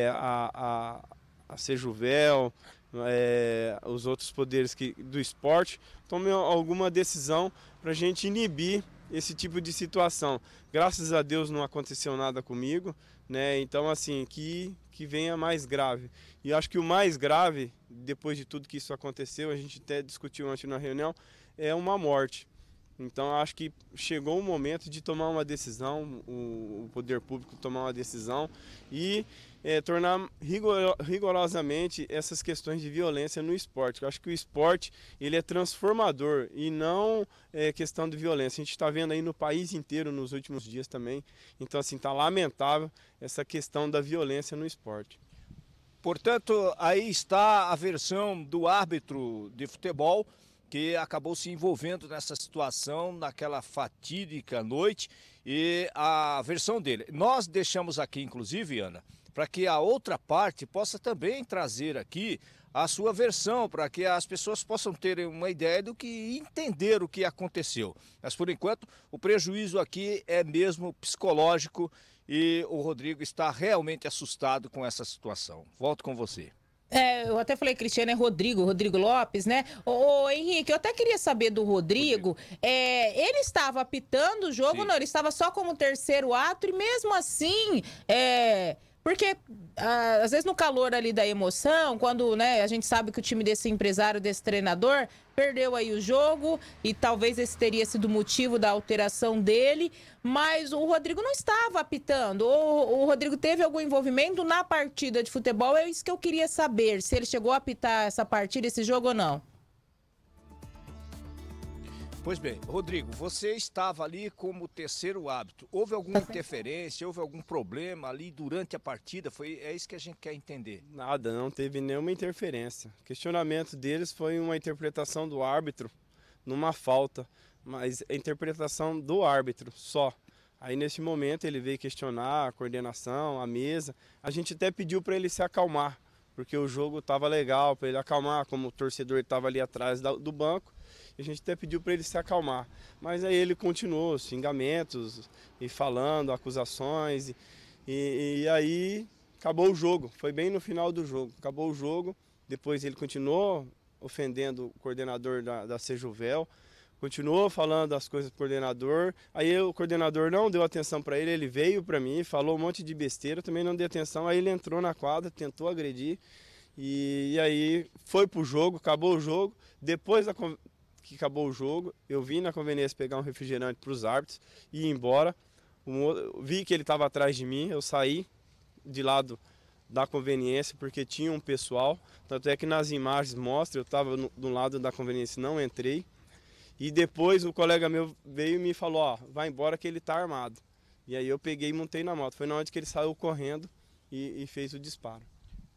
Speaker 19: a Sejuvel, os outros poderes do esporte tomem alguma decisão para a gente inibir esse tipo de situação. Graças a Deus não aconteceu nada comigo, né? Então assim, que venha mais grave. E acho que o mais grave, depois de tudo que isso aconteceu, a gente até discutiu ontem na reunião, é uma morte. Então acho que chegou o momento de tomar uma decisão, o poder público tomar uma decisão e tornar rigorosamente essas questões de violência no esporte. Eu acho que o esporte ele é transformador e não questão de violência. A gente está vendo aí no país inteiro nos últimos dias também. Então assim, está lamentável essa questão da violência no esporte.
Speaker 18: Portanto, aí está a versão do árbitro de futebol que acabou se envolvendo nessa situação, naquela fatídica noite, e a versão dele. Nós deixamos aqui, inclusive, Ana, para que a outra parte possa também trazer aqui a sua versão, para que as pessoas possam ter uma ideia do que entender o que aconteceu. Mas, por enquanto, o prejuízo aqui é mesmo psicológico e o Rodrigo está realmente assustado com essa situação. Volto com você.
Speaker 2: Eu até falei, Cristiano, é Rodrigo Lopes, né? Ô, Henrique, eu até queria saber do Rodrigo. Ele estava apitando o jogo, não? Ele estava só como terceiro ato e mesmo assim, porque às vezes no calor ali da emoção, quando, né, a gente sabe que o time desse empresário, desse treinador, perdeu aí o jogo e talvez esse teria sido o motivo da alteração dele, mas o Rodrigo não estava apitando. O Rodrigo teve algum envolvimento na partida de futebol? É isso que eu queria saber, se ele chegou a apitar essa partida, esse jogo ou não.
Speaker 18: Pois bem, Rodrigo, você estava ali como terceiro árbitro. Houve alguma interferência, houve algum problema ali durante a partida? É isso que a gente quer entender.
Speaker 19: Nada, não teve nenhuma interferência. O questionamento deles foi uma interpretação do árbitro numa falta, mas a interpretação do árbitro só. Aí nesse momento ele veio questionar a coordenação, a mesa. A gente até pediu para ele se acalmar, porque o jogo estava legal, para ele acalmar, como o torcedor estava ali atrás do banco. A gente até pediu para ele se acalmar, mas aí ele continuou, xingamentos e falando, acusações, e aí acabou o jogo, foi bem no final do jogo, acabou o jogo, depois ele continuou ofendendo o coordenador da Sejuvel, continuou falando as coisas do coordenador, aí o coordenador não deu atenção para ele, ele veio para mim, falou um monte de besteira, eu também não dei atenção, aí ele entrou na quadra, tentou agredir, e aí foi pro jogo, acabou o jogo, depois que acabou o jogo, eu vim na conveniência pegar um refrigerante para os árbitros e ir embora. Vi que ele estava atrás de mim, eu saí de lado da conveniência porque tinha um pessoal. Tanto é que nas imagens mostra, eu estava do lado da conveniência, não entrei. E depois o colega meu veio e me falou, ó, vai embora que ele está armado. E aí eu peguei e montei na moto. Foi na hora que ele saiu correndo e fez o disparo.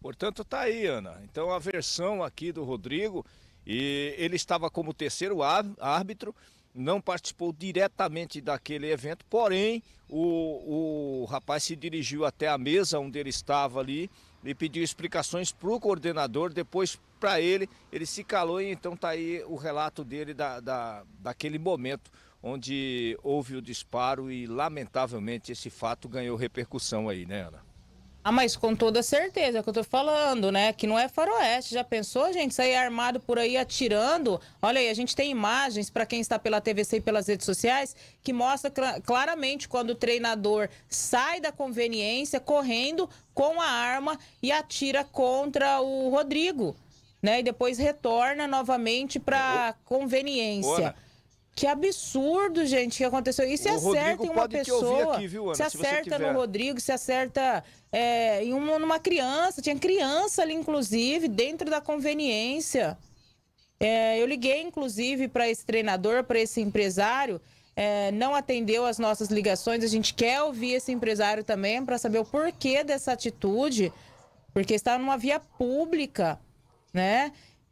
Speaker 18: Portanto, tá aí, Ana. Então, a versão aqui do Rodrigo, e ele estava como terceiro árbitro, não participou diretamente daquele evento, porém, o rapaz se dirigiu até a mesa onde ele estava ali e pediu explicações para o coordenador, depois para ele se calou e então tá aí o relato dele daquele momento onde houve o disparo e, lamentavelmente, esse fato ganhou repercussão aí, né, Ana?
Speaker 2: Ah, mas com toda certeza, é o que eu tô falando, né? Que não é faroeste. Já pensou, gente, sair armado por aí atirando? Olha aí, a gente tem imagens, para quem está pela TVC e pelas redes sociais, que mostra claramente quando o treinador sai da conveniência, correndo com a arma e atira contra o Rodrigo, né? E depois retorna novamente para conveniência. Que absurdo, gente, que aconteceu. E se acerta em uma pessoa,
Speaker 18: aqui, viu, Ana?
Speaker 2: se acerta no Rodrigo, se acerta numa criança, tinha criança ali, inclusive, dentro da conveniência. Eu liguei, inclusive, para esse treinador, para esse empresário, não atendeu as nossas ligações. A gente quer ouvir esse empresário também para saber o porquê dessa atitude, porque está numa via pública, né?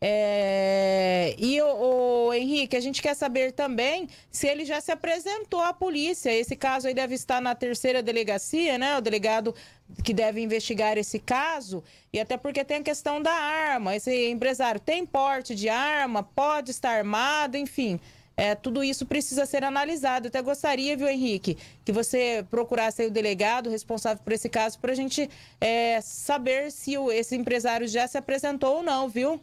Speaker 2: E o Henrique, a gente quer saber também se ele já se apresentou à polícia. Esse caso aí deve estar na 3ª delegacia, né? O delegado que deve investigar esse caso. E até porque tem a questão da arma. Esse empresário tem porte de arma, pode estar armado, enfim. Tudo isso precisa ser analisado. Eu até gostaria, viu, Henrique, que você procurasse aí o delegado responsável por esse caso para a gente saber se esse empresário já se apresentou ou não, viu?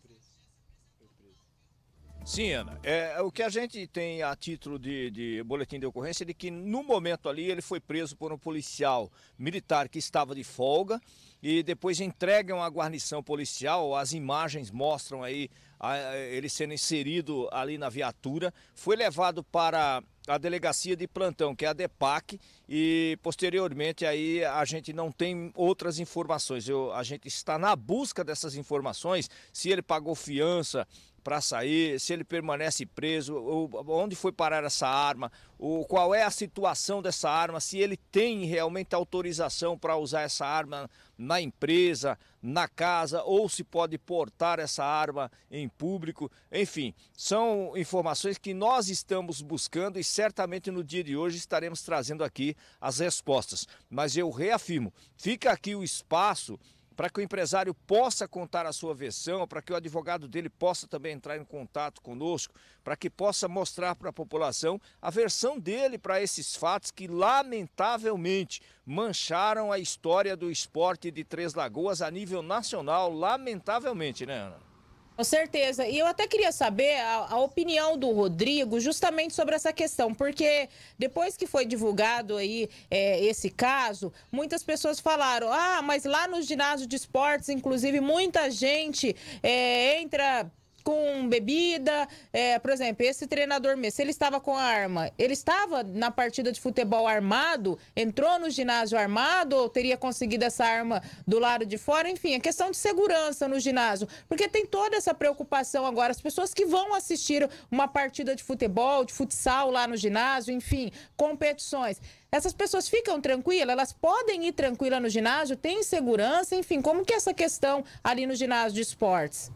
Speaker 18: Sim, Ana. O que a gente tem a título de boletim de ocorrência é de que no momento ali ele foi preso por um policial militar que estava de folga e depois entregam a guarnição policial. As imagens mostram aí ele sendo inserido ali na viatura. Foi levado para a delegacia de plantão, que é a DEPAC, e posteriormente aí a gente não tem outras informações. A gente está na busca dessas informações, se ele pagou fiança para sair, se ele permanece preso, onde foi parar essa arma, qual é a situação dessa arma, se ele tem realmente autorização para usar essa arma na empresa, na casa, ou se pode portar essa arma em público. Enfim, são informações que nós estamos buscando e certamente no dia de hoje estaremos trazendo aqui as respostas. Mas eu reafirmo, fica aqui o espaço para que o empresário possa contar a sua versão, para que o advogado dele possa também entrar em contato conosco, para que possa mostrar para a população a versão dele para esses fatos que, lamentavelmente, mancharam a história do esporte de Três Lagoas a nível nacional, lamentavelmente, né, Ana?
Speaker 2: Com certeza. E eu até queria saber a opinião do Rodrigo justamente sobre essa questão, porque depois que foi divulgado aí esse caso, muitas pessoas falaram, mas lá no ginásio de esportes, inclusive, muita gente entra com bebida, por exemplo, esse treinador mesmo, se ele estava com a arma, ele estava na partida de futebol armado, entrou no ginásio armado ou teria conseguido essa arma do lado de fora? Enfim, a questão de segurança no ginásio, porque tem toda essa preocupação agora, as pessoas que vão assistir uma partida de futebol, de futsal lá no ginásio, enfim, competições. Essas pessoas ficam tranquilas? Elas podem ir tranquilas no ginásio? Tem segurança? Enfim, como que é essa questão ali no ginásio de esportes?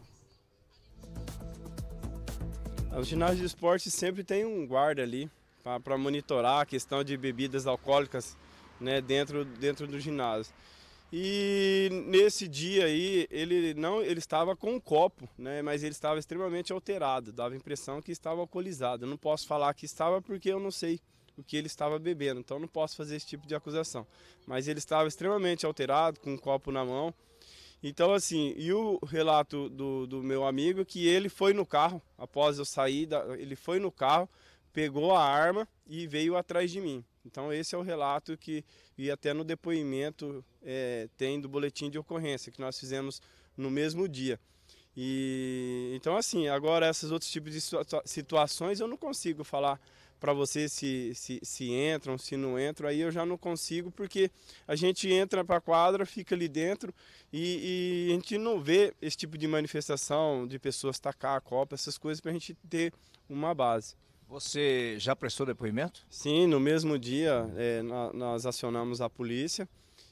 Speaker 19: O ginásio de esporte sempre tem um guarda ali para monitorar a questão de bebidas alcoólicas, né, dentro do ginásio. E nesse dia aí ele estava com um copo, né, mas ele estava extremamente alterado, dava a impressão que estava alcoolizado. Eu não posso falar que estava porque eu não sei o que ele estava bebendo, então não posso fazer esse tipo de acusação. Mas ele estava extremamente alterado, com um copo na mão. Então, assim, e o relato do meu amigo que ele foi no carro, após eu sair, ele foi no carro, pegou a arma e veio atrás de mim. Então, esse é o relato que, e até no depoimento tem do boletim de ocorrência, que nós fizemos no mesmo dia. E então, assim, agora esses outros tipos de situações eu não consigo falar para você se entram, se não entram, aí eu já não consigo, porque a gente entra para a quadra, fica ali dentro e a gente não vê esse tipo de manifestação de pessoas tacar a copa, essas coisas, para a gente ter uma base.
Speaker 18: Você já prestou depoimento?
Speaker 19: Sim, no mesmo dia nós acionamos a polícia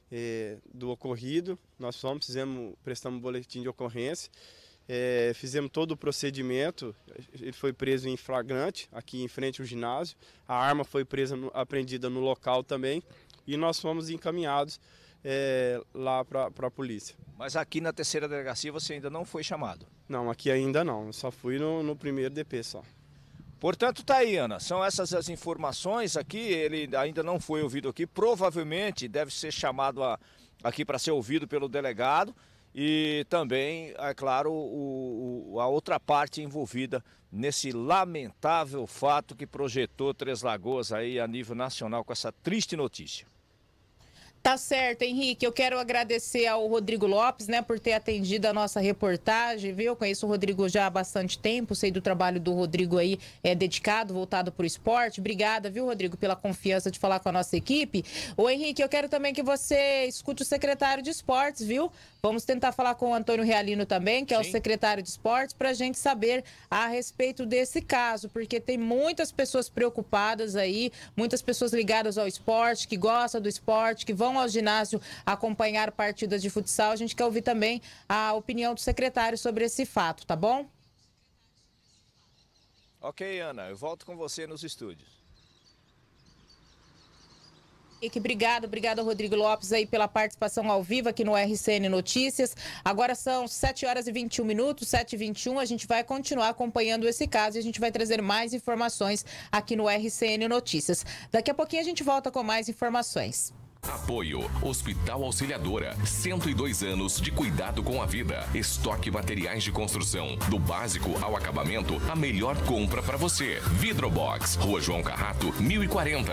Speaker 19: do ocorrido. Nós prestamos boletim de ocorrência, fizemos todo o procedimento. Ele foi preso em flagrante aqui em frente ao ginásio. A arma foi apreendida no local também e nós fomos encaminhados lá para a polícia.
Speaker 18: Mas aqui na terceira delegacia você ainda não foi chamado?
Speaker 19: Não, aqui ainda não. Eu só fui no primeiro DP só.
Speaker 18: Portanto, tá aí, Ana. São essas as informações aqui. Ele ainda não foi ouvido aqui. Provavelmente deve ser chamado aqui para ser ouvido pelo delegado. E também, é claro, a outra parte envolvida nesse lamentável fato que projetou Três Lagoas aí a nível nacional com essa triste notícia.
Speaker 2: Tá certo, Henrique. Eu quero agradecer ao Rodrigo Lopes, né, por ter atendido a nossa reportagem, viu? Eu conheço o Rodrigo já há bastante tempo, sei do trabalho do Rodrigo aí, dedicado, voltado para o esporte. Obrigada, viu, Rodrigo, pela confiança de falar com a nossa equipe. Ô, Henrique, eu quero também que você escute o secretário de esportes, viu? Vamos tentar falar com o Antônio Realino também, que é o secretário de esportes, para a gente saber a respeito desse caso, porque tem muitas pessoas preocupadas aí, muitas pessoas ligadas ao esporte, que gostam do esporte, que vão ao ginásio acompanhar partidas de futsal. A gente quer ouvir também a opinião do secretário sobre esse fato, tá bom?
Speaker 18: Ok, Ana, eu volto com você nos estúdios.
Speaker 2: Obrigado, Rodrigo Lopes, aí pela participação ao vivo aqui no RCN Notícias. Agora são 7 horas e 21 minutos, 7h21. A gente vai continuar acompanhando esse caso e a gente vai trazer mais informações aqui no RCN Notícias. Daqui a pouquinho a gente volta com mais informações.
Speaker 3: Apoio Hospital Auxiliadora, 102 anos de cuidado com a vida. Estoque materiais de construção, do básico ao acabamento, a melhor compra para você. Vidrobox, Rua João Carrato, 1040.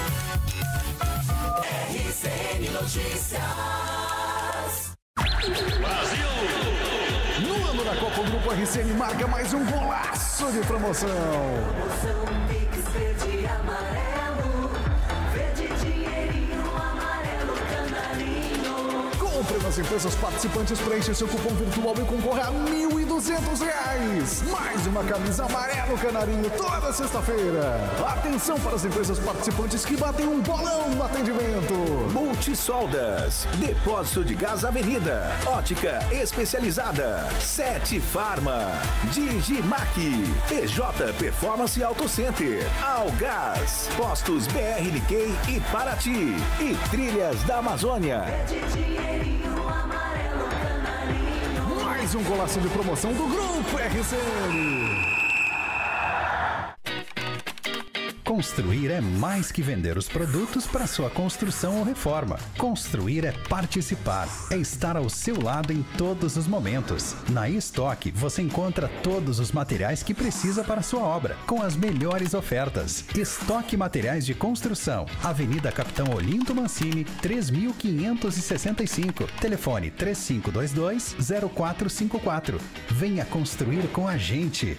Speaker 4: RCN Notícias.
Speaker 20: Brasil! No ano da Copa, o Grupo RCN marca mais um golaço de promoção.
Speaker 4: Promoção Pix verde e amarelo. Verde dinheirinho, amarelo canarinho.
Speaker 20: Compre nas empresas participantes, preencha seu cupom virtual e concorra a R$ 1.200. Mais uma camisa amarelo canarinho toda sexta-feira. Atenção para as empresas participantes que batem um bolão no atendimento.
Speaker 21: Multisoldas, Depósito de Gás Avenida, Ótica Especializada, 7 Farma, Digimac, PJ Performance Auto Center, Algás, Postos BRNK e Paraty e Trilhas da Amazônia.
Speaker 20: Mais um golaço de promoção do Grupo RCN.
Speaker 16: Construir é mais que vender os produtos para sua construção ou reforma. Construir é participar, é estar ao seu lado em todos os momentos. Na Estoque você encontra todos os materiais que precisa para sua obra, com as melhores ofertas. Estoque Materiais de Construção, Avenida Capitão Olinto Mancini, 3565. Telefone 3522-0454. Venha construir com a gente.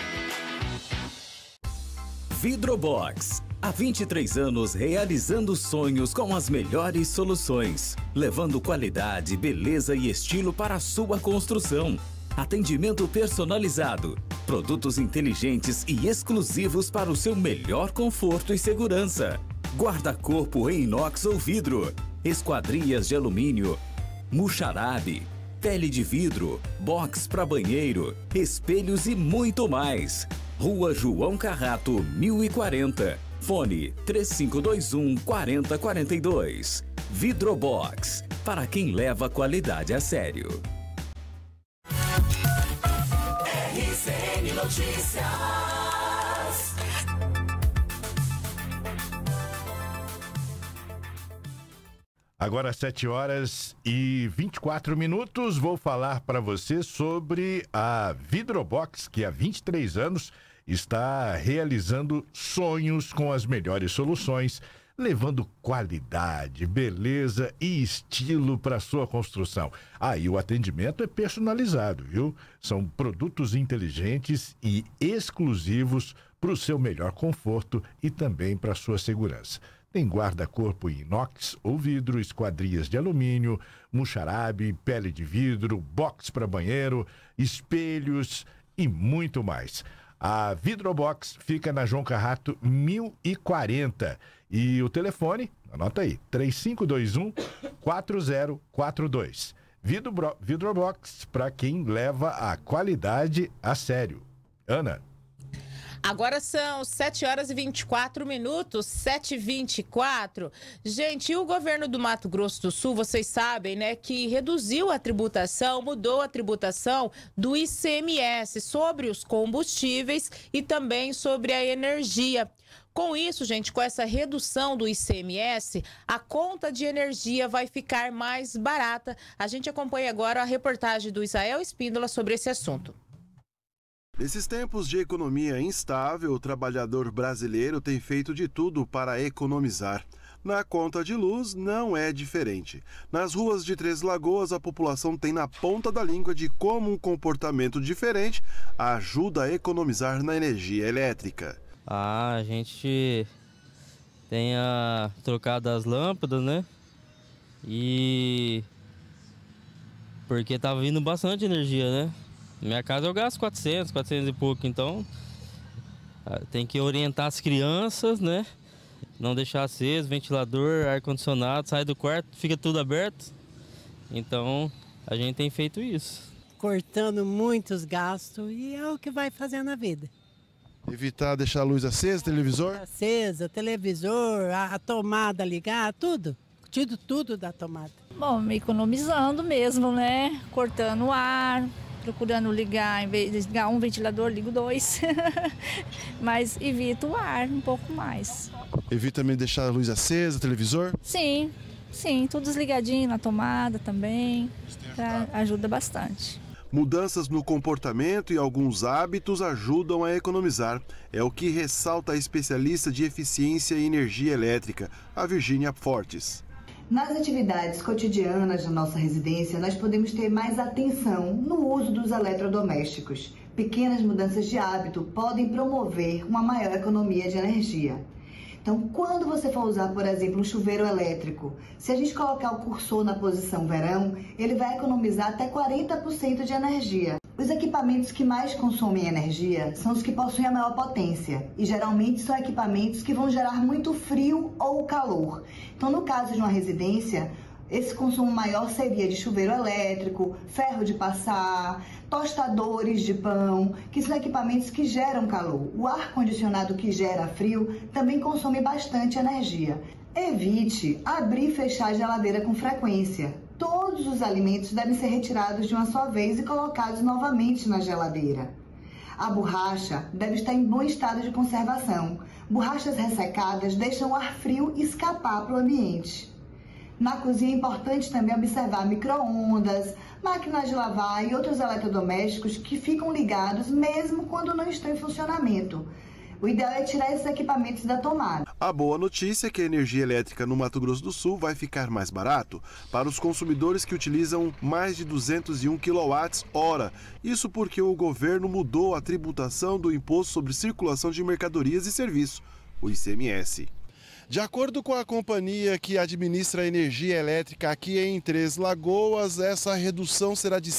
Speaker 17: Vidrobox. Há 23 anos realizando sonhos com as melhores soluções, levando qualidade, beleza e estilo para a sua construção. Atendimento personalizado, produtos inteligentes e exclusivos para o seu melhor conforto e segurança. Guarda-corpo em inox ou vidro, esquadrias de alumínio, muxarabe, pele de vidro, box para banheiro, espelhos e muito mais. Rua João Carrato, 1040. Fone 3521-4042. Vidrobox, para quem leva a qualidade a sério.
Speaker 4: RCN Notícias.
Speaker 13: Agora 7 horas e 24 minutos, vou falar para você sobre a Vidrobox, que há 23 anos está realizando sonhos com as melhores soluções, levando qualidade, beleza e estilo para sua construção. E o atendimento é personalizado, viu? São produtos inteligentes e exclusivos para o seu melhor conforto e também para a sua segurança. Tem guarda-corpo em inox ou vidro, esquadrias de alumínio, muxarabe, pele de vidro, box para banheiro, espelhos e muito mais. A Vidrobox fica na João Carrato 1040 e o telefone, anota aí, 4042. Vidrobox para quem leva a qualidade a sério. Ana.
Speaker 2: Agora são 7h24, 7h24. Gente, e o governo do Mato Grosso do Sul, vocês sabem, né, que reduziu a tributação, mudou a tributação do ICMS sobre os combustíveis e também sobre a energia. Com isso, gente, com essa redução do ICMS, a conta de energia vai ficar mais barata. A gente acompanha agora a reportagem do Israel Espíndola sobre esse assunto.
Speaker 7: Nesses tempos de economia instável, o trabalhador brasileiro tem feito de tudo para economizar. Na conta de luz não é diferente. Nas ruas de Três Lagoas, a população tem na ponta da língua de como um comportamento diferente ajuda a economizar na energia elétrica.
Speaker 1: A gente tem trocado as lâmpadas, né? E porque tava vindo bastante energia, né? Na minha casa eu gasto 400 e pouco, então tem que orientar as crianças, né? Não deixar aceso, ventilador, ar-condicionado, sai do quarto, fica tudo aberto. Então a gente tem feito isso.
Speaker 22: Cortando muitos gastos e é o que vai fazendo a vida.
Speaker 7: Evitar deixar a luz acesa, televisor?
Speaker 22: Acesa, televisor, a tomada ligar, tudo. Tiro tudo da tomada.
Speaker 23: Bom, economizando mesmo, né? Cortando o ar, procurando ligar, em vez de ligar um ventilador, ligo dois. Mas evito o ar um pouco mais.
Speaker 7: Evita também deixar a luz acesa, televisor?
Speaker 23: Sim, tudo desligadinho na tomada também. Ajuda bastante.
Speaker 7: Mudanças no comportamento e alguns hábitos ajudam a economizar. É o que ressalta a especialista de eficiência e energia elétrica, a Virgínia Fortes.
Speaker 24: Nas atividades cotidianas da nossa residência, nós podemos ter mais atenção no uso dos eletrodomésticos. Pequenas mudanças de hábito podem promover uma maior economia de energia. Então, quando você for usar, por exemplo, um chuveiro elétrico, se a gente colocar o cursor na posição verão, ele vai economizar até 40% de energia. Os equipamentos que mais consomem energia são os que possuem a maior potência e geralmente são equipamentos que vão gerar muito frio ou calor. Então, no caso de uma residência, esse consumo maior seria de chuveiro elétrico, ferro de passar, tostadores de pão, que são equipamentos que geram calor. O ar-condicionado que gera frio também consome bastante energia. Evite abrir e fechar a geladeira com frequência. Todos os alimentos devem ser retirados de uma só vez e colocados novamente na geladeira. A borracha deve estar em bom estado de conservação. Borrachas ressecadas deixam o ar frio escapar para o ambiente. Na cozinha é importante também observar micro-ondas, máquinas de lavar e outros eletrodomésticos que ficam ligados mesmo quando não estão em funcionamento. O ideal é tirar esses equipamentos da tomada.
Speaker 7: A boa notícia é que a energia elétrica no Mato Grosso do Sul vai ficar mais barato para os consumidores que utilizam mais de 201 kWh. Isso porque o governo mudou a tributação do Imposto sobre Circulação de Mercadorias e Serviços, o ICMS. De acordo com a companhia que administra a energia elétrica aqui em Três Lagoas, essa redução será de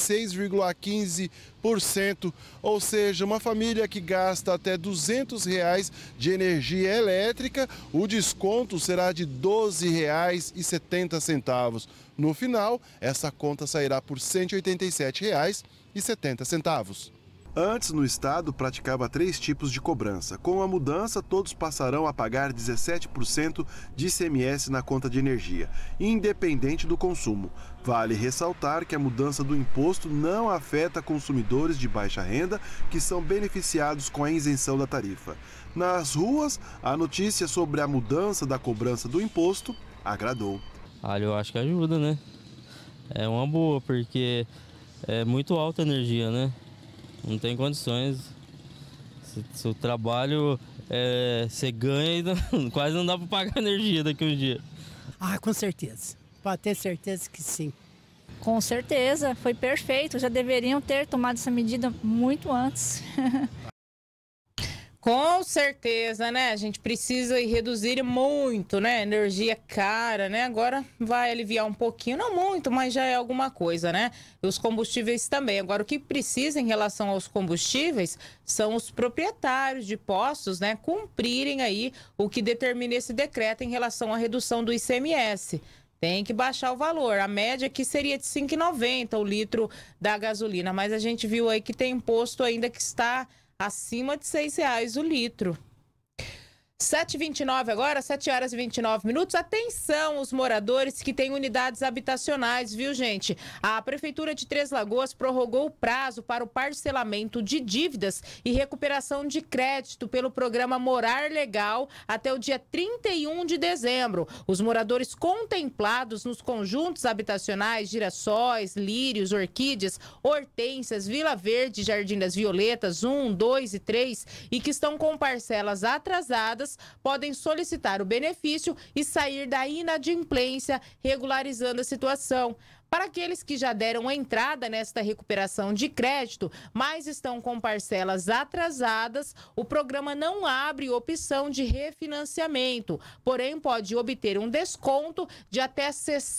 Speaker 7: 6,15%, ou seja, uma família que gasta até R$ 200 de energia elétrica, o desconto será de R$ 12,70. No final, essa conta sairá por R$ 187,70. Antes, no estado, praticava 3 tipos de cobrança. Com a mudança, todos passarão a pagar 17% de ICMS na conta de energia, independente do consumo. Vale ressaltar que a mudança do imposto não afeta consumidores de baixa renda, que são beneficiados com a isenção da tarifa. Nas ruas, a notícia sobre a mudança da cobrança do imposto agradou.
Speaker 1: Eu acho que ajuda, né? É uma boa, porque é muito alta a energia, né? Não tem condições. Se o trabalho você ganha, quase não dá para pagar energia daqui a um dia.
Speaker 22: Com certeza. Pode ter certeza que sim.
Speaker 23: Com certeza, foi perfeito. Já deveriam ter tomado essa medida muito antes.
Speaker 2: Com certeza, né? A gente precisa reduzir muito, né? Energia cara, né? Agora vai aliviar um pouquinho, não muito, mas já é alguma coisa, né? E os combustíveis também. Agora, o que precisa em relação aos combustíveis são os proprietários de postos, né? Cumprirem aí o que determina esse decreto em relação à redução do ICMS. Tem que baixar o valor. A média aqui seria de R$ 5,90 o litro da gasolina, mas a gente viu aí que tem imposto ainda que está acima de R$ 6,00 o litro. 7h29 agora, 7h29. Atenção, os moradores que têm unidades habitacionais, viu, gente? A Prefeitura de Três Lagoas prorrogou o prazo para o parcelamento de dívidas e recuperação de crédito pelo programa Morar Legal até o dia 31 de dezembro. Os moradores contemplados nos conjuntos habitacionais Girassóis, Lírios, Orquídeas, Hortênsias, Vila Verde, Jardim das Violetas 1, 2 e 3 e que estão com parcelas atrasadas podem solicitar o benefício e sair da inadimplência, regularizando a situação. Para aqueles que já deram entrada nesta recuperação de crédito, mas estão com parcelas atrasadas, o programa não abre opção de refinanciamento, porém pode obter um desconto de até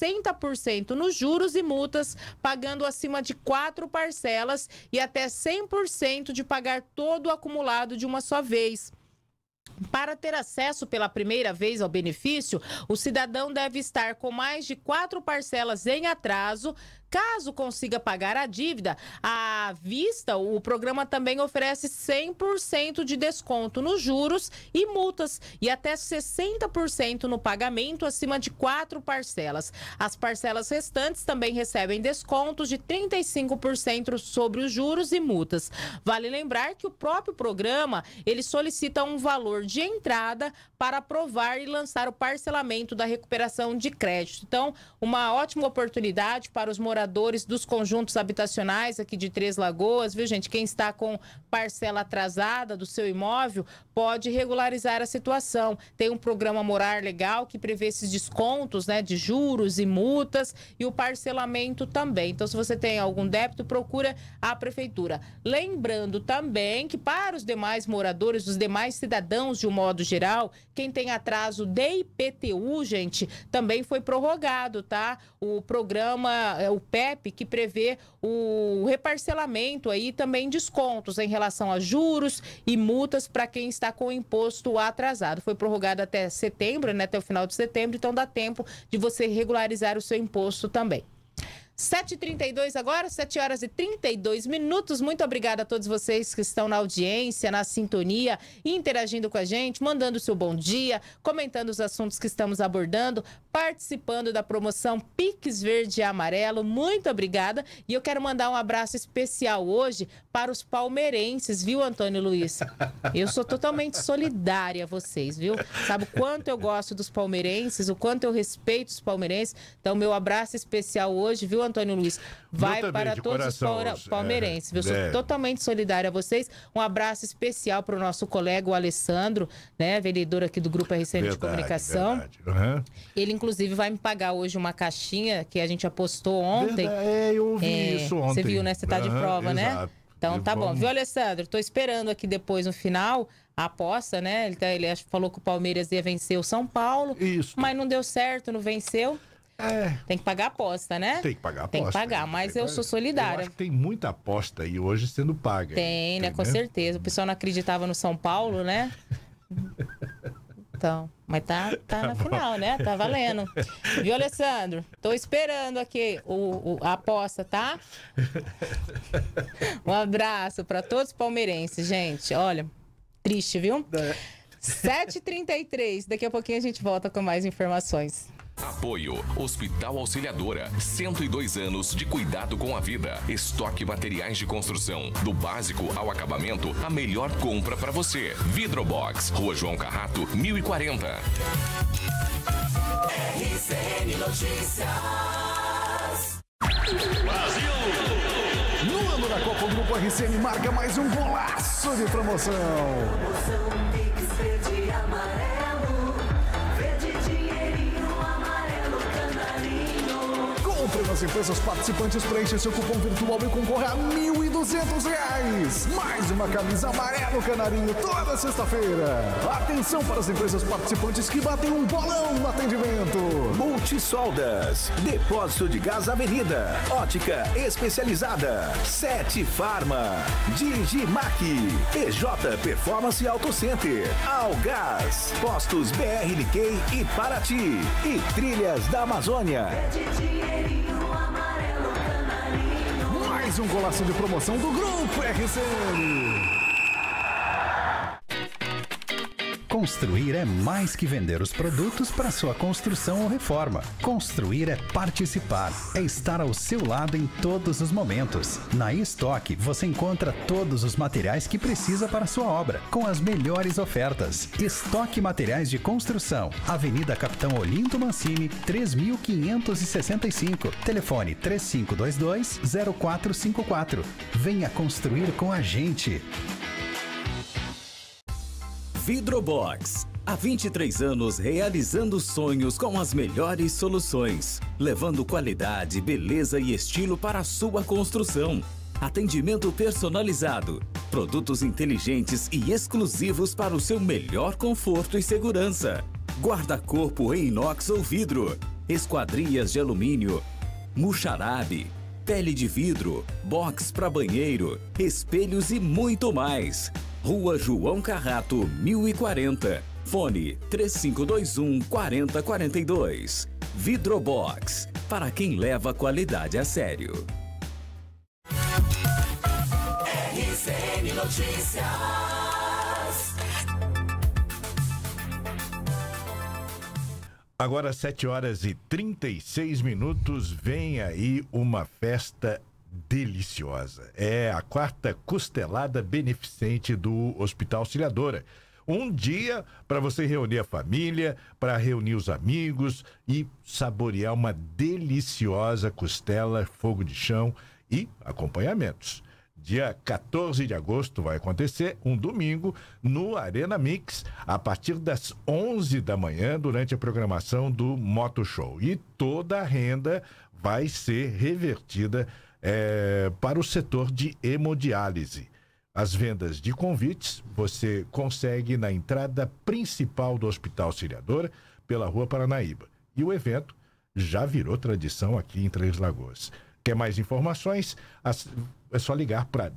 Speaker 2: 60% nos juros e multas, pagando acima de 4 parcelas e até 100% de pagar todo o acumulado de uma só vez. Para ter acesso pela primeira vez ao benefício, o cidadão deve estar com mais de 4 parcelas em atraso. Caso consiga pagar a dívida à vista, o programa também oferece 100% de desconto nos juros e multas e até 60% no pagamento acima de 4 parcelas. As parcelas restantes também recebem descontos de 35% sobre os juros e multas. Vale lembrar que o próprio programa, ele solicita um valor de entrada para aprovar e lançar o parcelamento da recuperação de crédito. Então, uma ótima oportunidade para os moradores dos conjuntos habitacionais aqui de Três Lagoas, viu, gente? Quem está com parcela atrasada do seu imóvel pode regularizar a situação. Tem um programa Morar Legal que prevê esses descontos, né, de juros e multas e o parcelamento também. Então, se você tem algum débito, procura a prefeitura. Lembrando também que para os demais moradores, os demais cidadãos de um modo geral, quem tem atraso de IPTU, gente, também foi prorrogado, tá? O programa, o PEP, que prevê o reparcelamento aí, também descontos em relação a juros e multas para quem está com o imposto atrasado. Foi prorrogado até setembro, né? Até o final de setembro, então dá tempo de você regularizar o seu imposto também. 7h32 agora, 7h32. Muito obrigada a todos vocês que estão na audiência, na sintonia, interagindo com a gente, mandando o seu bom dia, comentando os assuntos que estamos abordando, participando da promoção Pix Verde e Amarelo. Muito obrigada. E eu quero mandar um abraço especial hoje para os palmeirenses, viu, Antônio Luiz? Eu sou totalmente solidária a vocês, viu? Sabe o quanto eu gosto dos palmeirenses, o quanto eu respeito os palmeirenses. Então, meu abraço especial hoje, viu, Antônio Luiz? Vai também, para todos os palmeirenses. Eu sou totalmente solidária a vocês. Um abraço especial para o nosso colega, o Alessandro, né, vereador aqui do Grupo RCN de Comunicação.
Speaker 13: Uhum.
Speaker 2: Ele, inclusive, vai me pagar hoje uma caixinha que a gente apostou ontem.
Speaker 13: Eu vi isso ontem.
Speaker 2: Você viu, né? Você está de prova, né? Então tá bom. Viu, Alessandro? Tô esperando aqui depois, no final, a aposta, né? Ele falou que o Palmeiras ia vencer o São Paulo. Isso. Mas não deu certo, não venceu. Tem que pagar a aposta, né?
Speaker 13: Tem que pagar a aposta.
Speaker 2: Tem que pagar, mas eu sou solidária.
Speaker 13: Eu acho que tem muita aposta aí hoje sendo paga.
Speaker 2: Tem, né? Com certeza. O pessoal não acreditava no São Paulo, né? Então, mas tá na final, né? Tá valendo. Viu, Alessandro? Tô esperando aqui a aposta, tá? Um abraço para todos os palmeirenses, gente. Olha, triste, viu? 7h33. Daqui a pouquinho a gente volta com mais informações.
Speaker 3: Apoio Hospital Auxiliadora, 102 anos de cuidado com a vida. Estoque materiais de construção, do básico ao acabamento, a melhor compra para você. Vidrobox, Rua João Carrato, 1040.
Speaker 4: RCN Notícias.
Speaker 20: Brasil! No ano da Copa, o Grupo RCN marca mais um golaço de promoção.
Speaker 4: Promoção Pix Verde e Amarelo. Verde dinheirinho, amarelo canarinho.
Speaker 20: Com Compre nas empresas participantes, preencha seu cupom virtual e concorra a R$ 1.200. Mais uma camisa amarelo canarinho toda sexta-feira. Atenção para as empresas participantes que batem um bolão no atendimento.
Speaker 21: Multisoldas, Depósito de Gás Avenida, Ótica Especializada, 7 Farma, Digimac, EJ Performance Auto Center, Algás, Postos BRLK e Paraty e Trilhas da Amazônia.
Speaker 20: Mais um golaço de promoção do Grupo RCN.
Speaker 16: Construir é mais que vender os produtos para sua construção ou reforma. Construir é participar, é estar ao seu lado em todos os momentos. Na Estoque você encontra todos os materiais que precisa para sua obra, com as melhores ofertas. Estoque Materiais de Construção, Avenida Capitão Olinto Mancini, 3565. Telefone 3522-0454. Venha construir com a gente.
Speaker 17: Vidrobox. Há 23 anos realizando sonhos com as melhores soluções, levando qualidade, beleza e estilo para a sua construção. Atendimento personalizado, produtos inteligentes e exclusivos para o seu melhor conforto e segurança. Guarda-corpo em inox ou vidro, esquadrias de alumínio, muxarabe, pele de vidro, box para banheiro, espelhos e muito mais. Rua João Carrato, 1040. Fone 3521-4042. Vidrobox, para quem leva a qualidade a sério.
Speaker 4: RCN Notícias.
Speaker 13: Agora 7h36, vem aí uma festa deliciosa. É a 4ª costelada beneficente do Hospital Auxiliadora. Um dia para você reunir a família, para reunir os amigos e saborear uma deliciosa costela, fogo de chão e acompanhamentos. Dia 14 de agosto vai acontecer, um domingo, no Arena Mix, a partir das 11 da manhã, durante a programação do Moto Show. E toda a renda vai ser revertida para o setor de hemodiálise. As vendas de convites você consegue na entrada principal do Hospital Auxiliadora, pela Rua Paranaíba. E o evento já virou tradição aqui em Três Lagoas. Quer mais informações? É só ligar para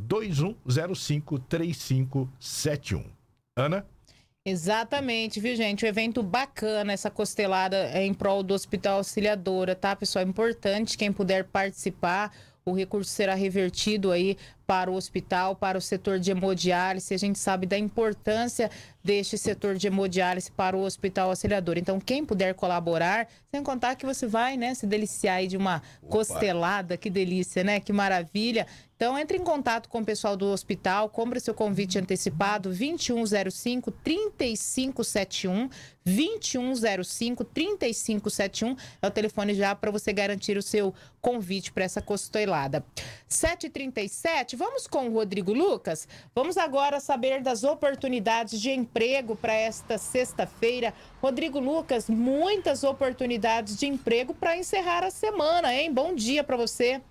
Speaker 13: 2105-3571. Ana?
Speaker 2: Exatamente, viu, gente? Um evento bacana, essa costelada em prol do Hospital Auxiliadora, tá, pessoal? É importante, quem puder participar. O recurso será revertido aí para o hospital, para o setor de hemodiálise. A gente sabe da importância deste setor de hemodiálise para o Hospital Auxiliadora. Então, quem puder colaborar, sem contar que você vai, né, se deliciar aí de uma costelada. Que delícia, né? Que maravilha. Então, entre em contato com o pessoal do hospital, compre seu convite antecipado, 2105-3571, 2105-3571, é o telefone já para você garantir o seu convite para essa costelada. 7h37, vamos com o Rodrigo Lucas? Vamos agora saber das oportunidades de emprego para esta sexta-feira. Rodrigo Lucas, muitas oportunidades de emprego para encerrar a semana, hein? Bom dia para você.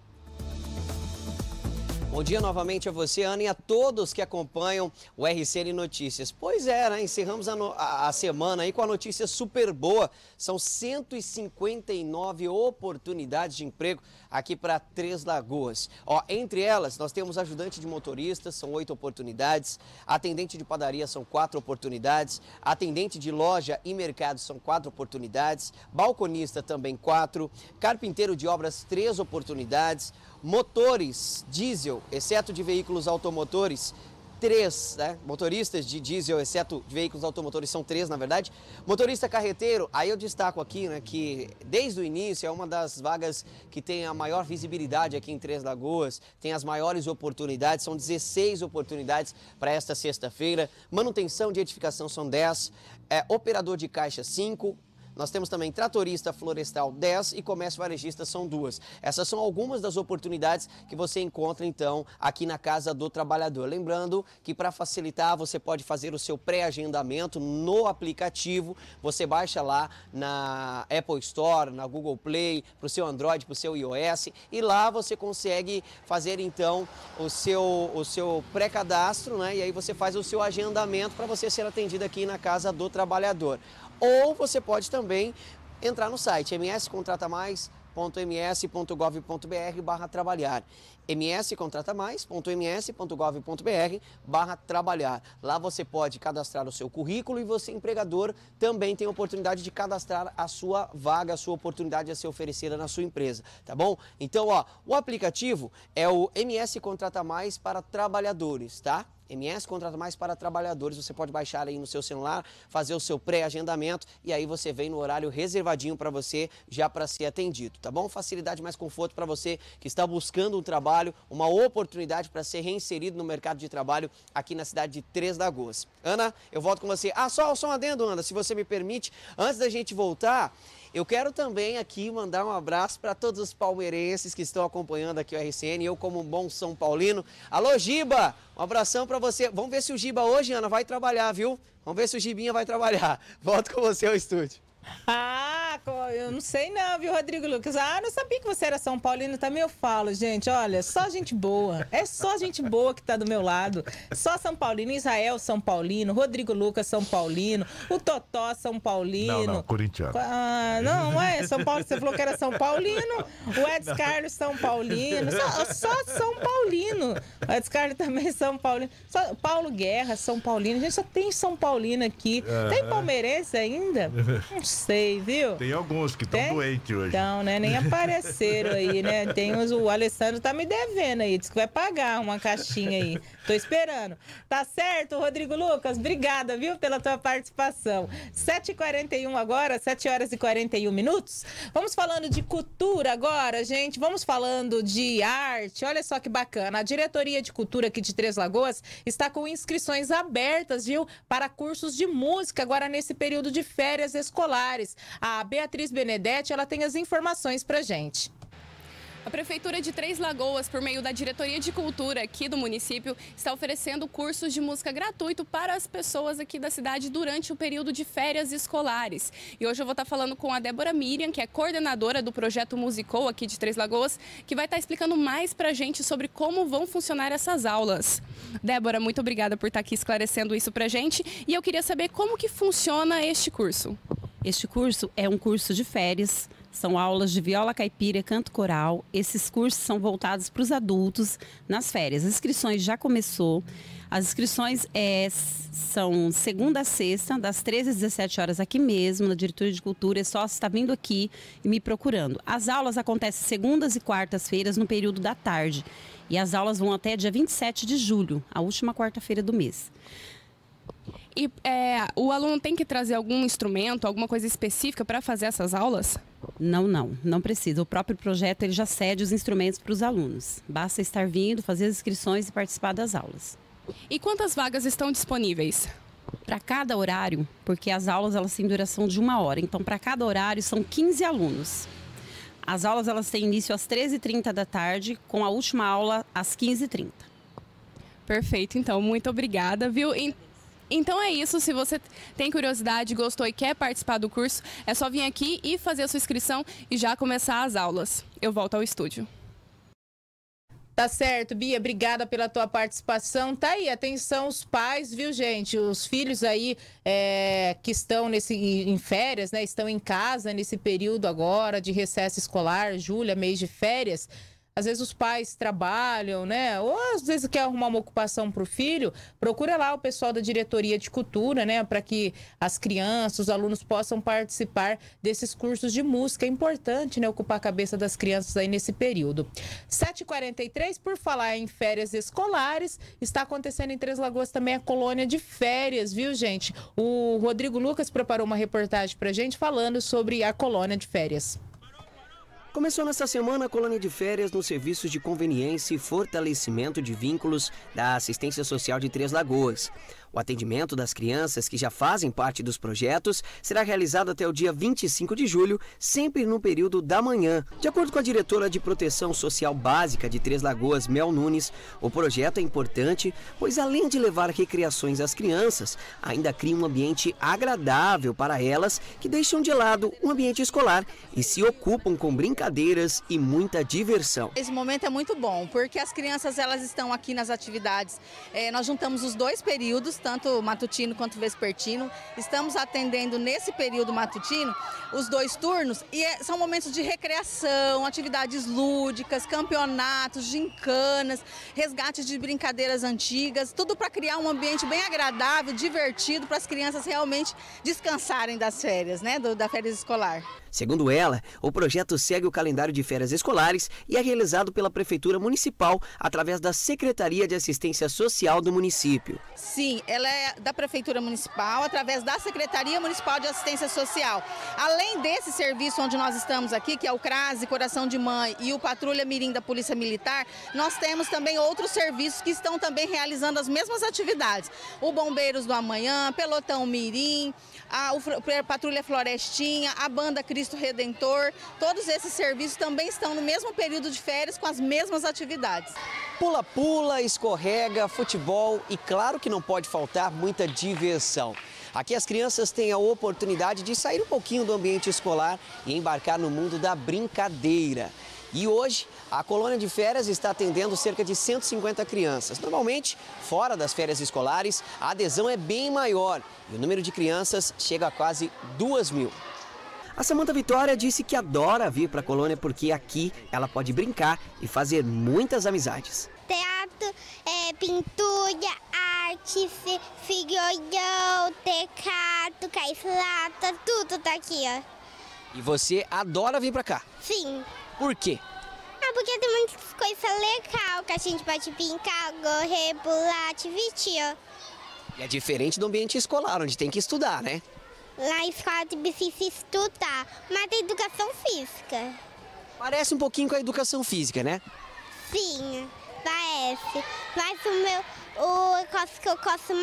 Speaker 6: Bom dia novamente a você, Ana, e a todos que acompanham o RCN Notícias. Pois é, né? Encerramos a semana aí com a notícia super boa. São 159 oportunidades de emprego aqui para Três Lagoas. Ó, entre elas, nós temos ajudante de motoristas, são 8 oportunidades. Atendente de padaria, são 4 oportunidades. Atendente de loja e mercado, são 4 oportunidades. Balconista, também 4. Carpinteiro de obras, 3 oportunidades. Motores diesel, exceto de veículos automotores, 3, né? Motoristas de diesel, exceto de veículos automotores, são 3, na verdade. Motorista carreteiro, aí eu destaco aqui, né, que desde o início é uma das vagas que tem a maior visibilidade aqui em Três Lagoas, tem as maiores oportunidades, são 16 oportunidades para esta sexta-feira. Manutenção de edificação são 10, operador de caixa 5, nós temos também tratorista florestal 10 e comércio varejista são 2. Essas são algumas das oportunidades que você encontra então aqui na Casa do Trabalhador. Lembrando que para facilitar você pode fazer o seu pré-agendamento no aplicativo, você baixa lá na Apple Store, na Google Play, para o seu Android, para o seu iOS e lá você consegue fazer então o seu pré-cadastro, né? E aí você faz o seu agendamento para você ser atendido aqui na Casa do Trabalhador. Ou você pode também entrar no site mscontratamais.ms.gov.br/trabalhar. mscontratamais.ms.gov.br/trabalhar. Lá você pode cadastrar o seu currículo e você, empregador, também tem a oportunidade de cadastrar a sua vaga, a sua oportunidade a ser oferecida na sua empresa, tá bom? Então, ó, o aplicativo é o MS Contrata Mais para trabalhadores, tá? MS Contrata Mais para trabalhadores, você pode baixar aí no seu celular, fazer o seu pré-agendamento e aí você vem no horário reservadinho para você, já para ser atendido, tá bom? Facilidade, mais conforto para você que está buscando um trabalho, uma oportunidade para ser reinserido no mercado de trabalho aqui na cidade de Três Lagoas. Ana, eu volto com você. Ah, só um adendo, Ana, se você me permite, antes da gente voltar, eu quero também aqui mandar um abraço para todos os palmeirenses que estão acompanhando aqui o RCN, eu como um bom São Paulino. Alô, Giba, um abração para você. Vamos ver se o Giba hoje, Ana, vai trabalhar, viu? Vamos ver se o Gibinha vai trabalhar. Volto com você ao estúdio.
Speaker 2: Ah, eu não sei não, viu, Rodrigo Lucas? Ah, não sabia que você era São Paulino também. Eu falo, gente, olha, só gente boa. É só gente boa que tá do meu lado. Só São Paulino, Israel São Paulino, Rodrigo Lucas São Paulino, o Totó São Paulino.
Speaker 13: Não, corintiano.
Speaker 2: Ah, não é São Paulo, você falou que era São Paulino. O Edson Carlos São Paulino. Só São Paulino. O Edson Carlos também São Paulino. Só Paulo Guerra, São Paulino. A gente só tem São Paulino aqui. Tem palmeirense ainda? Não sei, viu?
Speaker 13: Tem alguns que estão doentes hoje.
Speaker 2: Então, né? Nem apareceram aí, né? Tem o Alessandro tá me devendo aí. Diz que vai pagar uma caixinha aí. Tô esperando. Tá certo, Rodrigo Lucas? Obrigada, viu, pela tua participação. 7h41 agora, 7h41. Vamos falando de cultura agora, gente. Vamos falando de arte. Olha só que bacana. A Diretoria de Cultura aqui de Três Lagoas está com inscrições abertas, viu? Para cursos de música agora nesse período de férias escolares. A Beatriz Benedetti, ela tem as informações pra gente.
Speaker 5: A Prefeitura de Três Lagoas, por meio da Diretoria de Cultura aqui do município, está oferecendo cursos de música gratuito para as pessoas aqui da cidade durante o período de férias escolares. E hoje eu vou estar falando com a Débora Miriam, que é coordenadora do projeto Musicou aqui de Três Lagoas, que vai estar explicando mais para a gente sobre como vão funcionar essas aulas. Débora, muito obrigada por estar aqui esclarecendo isso para a gente. E eu queria saber como que funciona este curso.
Speaker 8: Este curso é um curso de férias. São aulas de viola caipira e canto coral. Esses cursos são voltados para os adultos nas férias. As inscrições já começou. As inscrições são segunda a sexta, das 13 às 17 horas aqui mesmo, na Diretoria de Cultura. É só você estar vindo aqui e me procurando. As aulas acontecem segundas e quartas-feiras no período da tarde. E as aulas vão até dia 27 de julho, a última quarta-feira do mês.
Speaker 5: E o aluno tem que trazer algum instrumento, alguma coisa específica para fazer essas aulas?
Speaker 8: Não precisa. O próprio projeto ele já cede os instrumentos para os alunos. Basta estar vindo, fazer as inscrições e participar das aulas.
Speaker 5: E quantas vagas estão disponíveis?
Speaker 8: Para cada horário, porque as aulas elas têm duração de 1 hora, então para cada horário são 15 alunos. As aulas elas têm início às 13h30 da tarde, com a última aula às 15h30.
Speaker 5: Perfeito, então, muito obrigada, viu? Então é isso, se você tem curiosidade, gostou e quer participar do curso, é só vir aqui e fazer a sua inscrição e já começar as aulas. Eu volto ao estúdio.
Speaker 2: Tá certo, Bia, obrigada pela tua participação. Tá aí, atenção os pais, viu, gente? Os filhos aí que estão em férias, né? Estão em casa nesse período agora de recesso escolar, julho, mês de férias. Às vezes os pais trabalham, né? Ou às vezes quer arrumar uma ocupação para o filho, procura lá o pessoal da Diretoria de Cultura, né? Para que as crianças, os alunos possam participar desses cursos de música. É importante, né? Ocupar a cabeça das crianças aí nesse período. 7h43, por falar em férias escolares, está acontecendo em Três Lagoas também a colônia de férias, viu, gente? O Rodrigo Lucas preparou uma reportagem para a gente falando sobre a colônia de férias.
Speaker 6: Começou nesta semana a colônia de férias nos serviços de conveniência e fortalecimento de vínculos da Assistência Social de Três Lagoas. O atendimento das crianças que já fazem parte dos projetos será realizado até o dia 25 de julho, sempre no período da manhã. De acordo com a diretora de Proteção Social Básica de Três Lagoas, Mel Nunes, o projeto é importante, pois além de levar recreações às crianças, ainda cria um ambiente agradável para elas que deixam de lado o ambiente escolar e se ocupam com brincadeiras e muita diversão.
Speaker 9: Esse momento é muito bom, porque as crianças elas estão aqui nas atividades. Nós juntamos os dois períodos, tanto matutino quanto vespertino. Estamos atendendo nesse período matutino os dois turnos e são momentos de recreação, atividades lúdicas, campeonatos, gincanas, resgates de brincadeiras antigas, tudo para criar um ambiente bem agradável, divertido, para as crianças realmente descansarem das férias, né, da férias escolar.
Speaker 6: Segundo ela, o projeto segue o calendário de férias escolares e é realizado pela Prefeitura Municipal através da Secretaria de Assistência Social do município.
Speaker 9: Sim, ela é da Prefeitura Municipal através da Secretaria Municipal de Assistência Social. Além desse serviço onde nós estamos aqui, que é o CRASE, Coração de Mãe e o Patrulha Mirim da Polícia Militar, nós temos também outros serviços que estão também realizando as mesmas atividades. O Bombeiros do Amanhã, Pelotão Mirim, a Patrulha Florestinha, a Banda Cristo Redentor, todos esses serviços também estão no mesmo período de férias com as mesmas atividades.
Speaker 6: Pula-pula, escorrega, futebol e claro que não pode faltar muita diversão. Aqui as crianças têm a oportunidade de sair um pouquinho do ambiente escolar e embarcar no mundo da brincadeira. E hoje, a colônia de férias está atendendo cerca de 150 crianças. Normalmente, fora das férias escolares, a adesão é bem maior e o número de crianças chega a quase 2.000. A Samanta Vitória disse que adora vir para a colônia porque aqui ela pode brincar e fazer muitas amizades.
Speaker 10: Teatro, pintura, arte, figurão, teclado, caiflata, tudo tá aqui, ó.
Speaker 6: E você adora vir para cá?
Speaker 10: Sim.
Speaker 6: Por quê?
Speaker 10: Porque tem muitas coisas legais que a gente pode brincar, correr, pular, divertir, ó.
Speaker 6: E é diferente do ambiente escolar, onde tem que estudar, né?
Speaker 10: Lá na escola precisa estudar, mas tem educação física.
Speaker 6: Parece um pouquinho com a educação física, né?
Speaker 10: Sim, parece. Mas eu gosto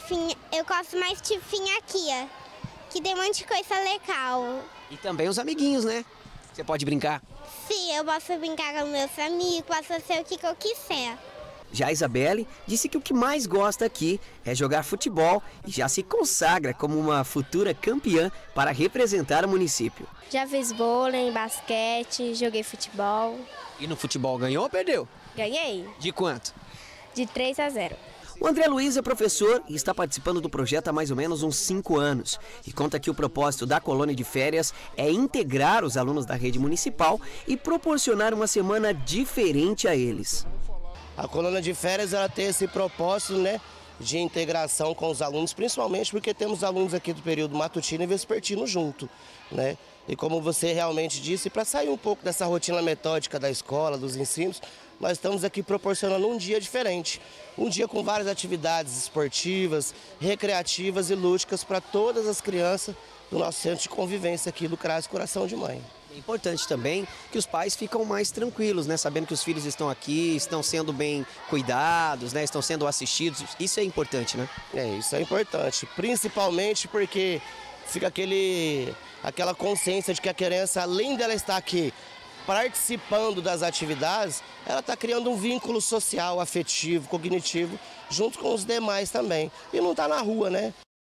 Speaker 10: mais de vir aqui, ó. Que tem um monte de coisa legal.
Speaker 6: E também os amiguinhos, né? Você pode brincar?
Speaker 10: Sim, eu posso brincar com meus amigos, posso fazer o que eu quiser.
Speaker 6: Já a Isabelle disse que o que mais gosta aqui é jogar futebol e já se consagra como uma futura campeã para representar o município.
Speaker 11: Já fiz vôlei, basquete, joguei futebol.
Speaker 6: E no futebol ganhou ou perdeu?
Speaker 11: Ganhei.
Speaker 6: De quanto?
Speaker 11: De 3-0.
Speaker 6: O André Luiz é professor e está participando do projeto há mais ou menos uns 5 anos. E conta que o propósito da colônia de férias é integrar os alunos da rede municipal e proporcionar uma semana diferente a eles.
Speaker 12: A colônia de férias ela tem esse propósito, né, de integração com os alunos, principalmente porque temos alunos aqui do período matutino e vespertino junto, né? E como você realmente disse, para sair um pouco dessa rotina metódica da escola, dos ensinos, nós estamos aqui proporcionando um dia diferente. Um dia com várias atividades esportivas, recreativas e lúdicas para todas as crianças do nosso centro de convivência aqui do CRASE Coração de Mãe.
Speaker 6: É importante também que os pais ficam mais tranquilos, né? Sabendo que os filhos estão aqui, estão sendo bem cuidados, né? Estão sendo assistidos. Isso é importante, né?
Speaker 12: Isso é importante. Principalmente porque fica aquela consciência de que a criança, além dela estar aqui participando das atividades, ela está criando um vínculo social, afetivo, cognitivo, junto com os demais também. E não está na rua, né?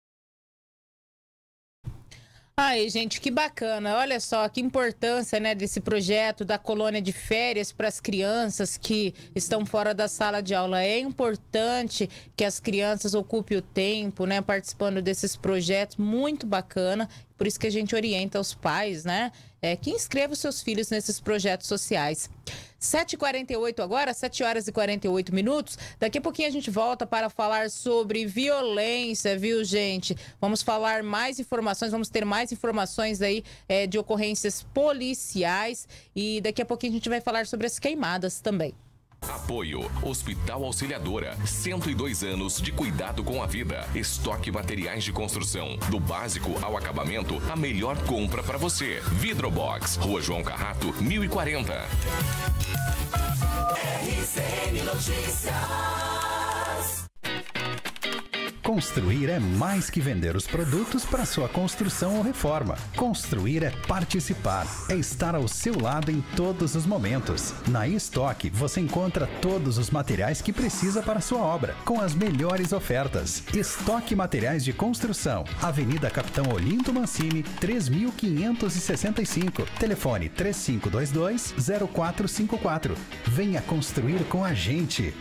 Speaker 2: Ai, gente, que bacana. Olha só que importância, né, desse projeto da colônia de férias para as crianças que estão fora da sala de aula. É importante que as crianças ocupem o tempo, né, participando desses projetos. Muito bacana. Por isso que a gente orienta os pais, né, que inscrevam seus filhos nesses projetos sociais. 7h48 agora, 7h48. Daqui a pouquinho a gente volta para falar sobre violência, viu, gente? Vamos falar mais informações, vamos ter mais informações aí de ocorrências policiais e daqui a pouquinho a gente vai falar sobre as queimadas também.
Speaker 3: Apoio Hospital Auxiliadora, 102 anos de cuidado com a vida. Estoque materiais de construção, do básico ao acabamento, a melhor compra para você. Vidrobox, Rua João Carrato, 1040.
Speaker 4: RCN Notícias.
Speaker 16: Construir é mais que vender os produtos para sua construção ou reforma. Construir é participar, é estar ao seu lado em todos os momentos. Na Estoque você encontra todos os materiais que precisa para sua obra, com as melhores ofertas. Estoque Materiais de Construção, Avenida Capitão Olinto Mancini, 3565. Telefone 3522-0454. Venha construir com a gente.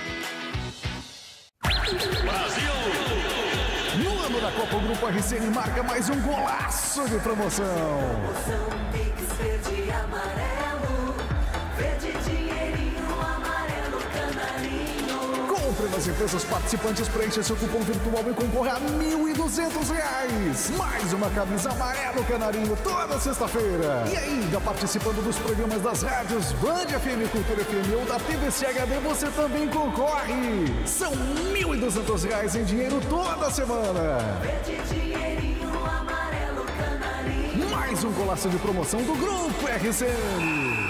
Speaker 20: Brasil! No ano da Copa, o Grupo RCN marca mais um golaço de promoção.
Speaker 4: Promoção Pix verde e amarelo, verde dinheirinho, amarelo canarinho.
Speaker 20: Compre nas empresas participantes, preencha seu cupom virtual e concorra a R$1.200. Mais uma camisa amarelo canarinho toda sexta-feira. E ainda participando dos programas das rádios Band FM, Cultura FM ou da TVC HD, você também concorre. São R$1.200 em dinheiro toda semana.
Speaker 4: Verde dinheirinho, amarelo canarinho.
Speaker 20: Mais um golaço de promoção do Grupo RCN.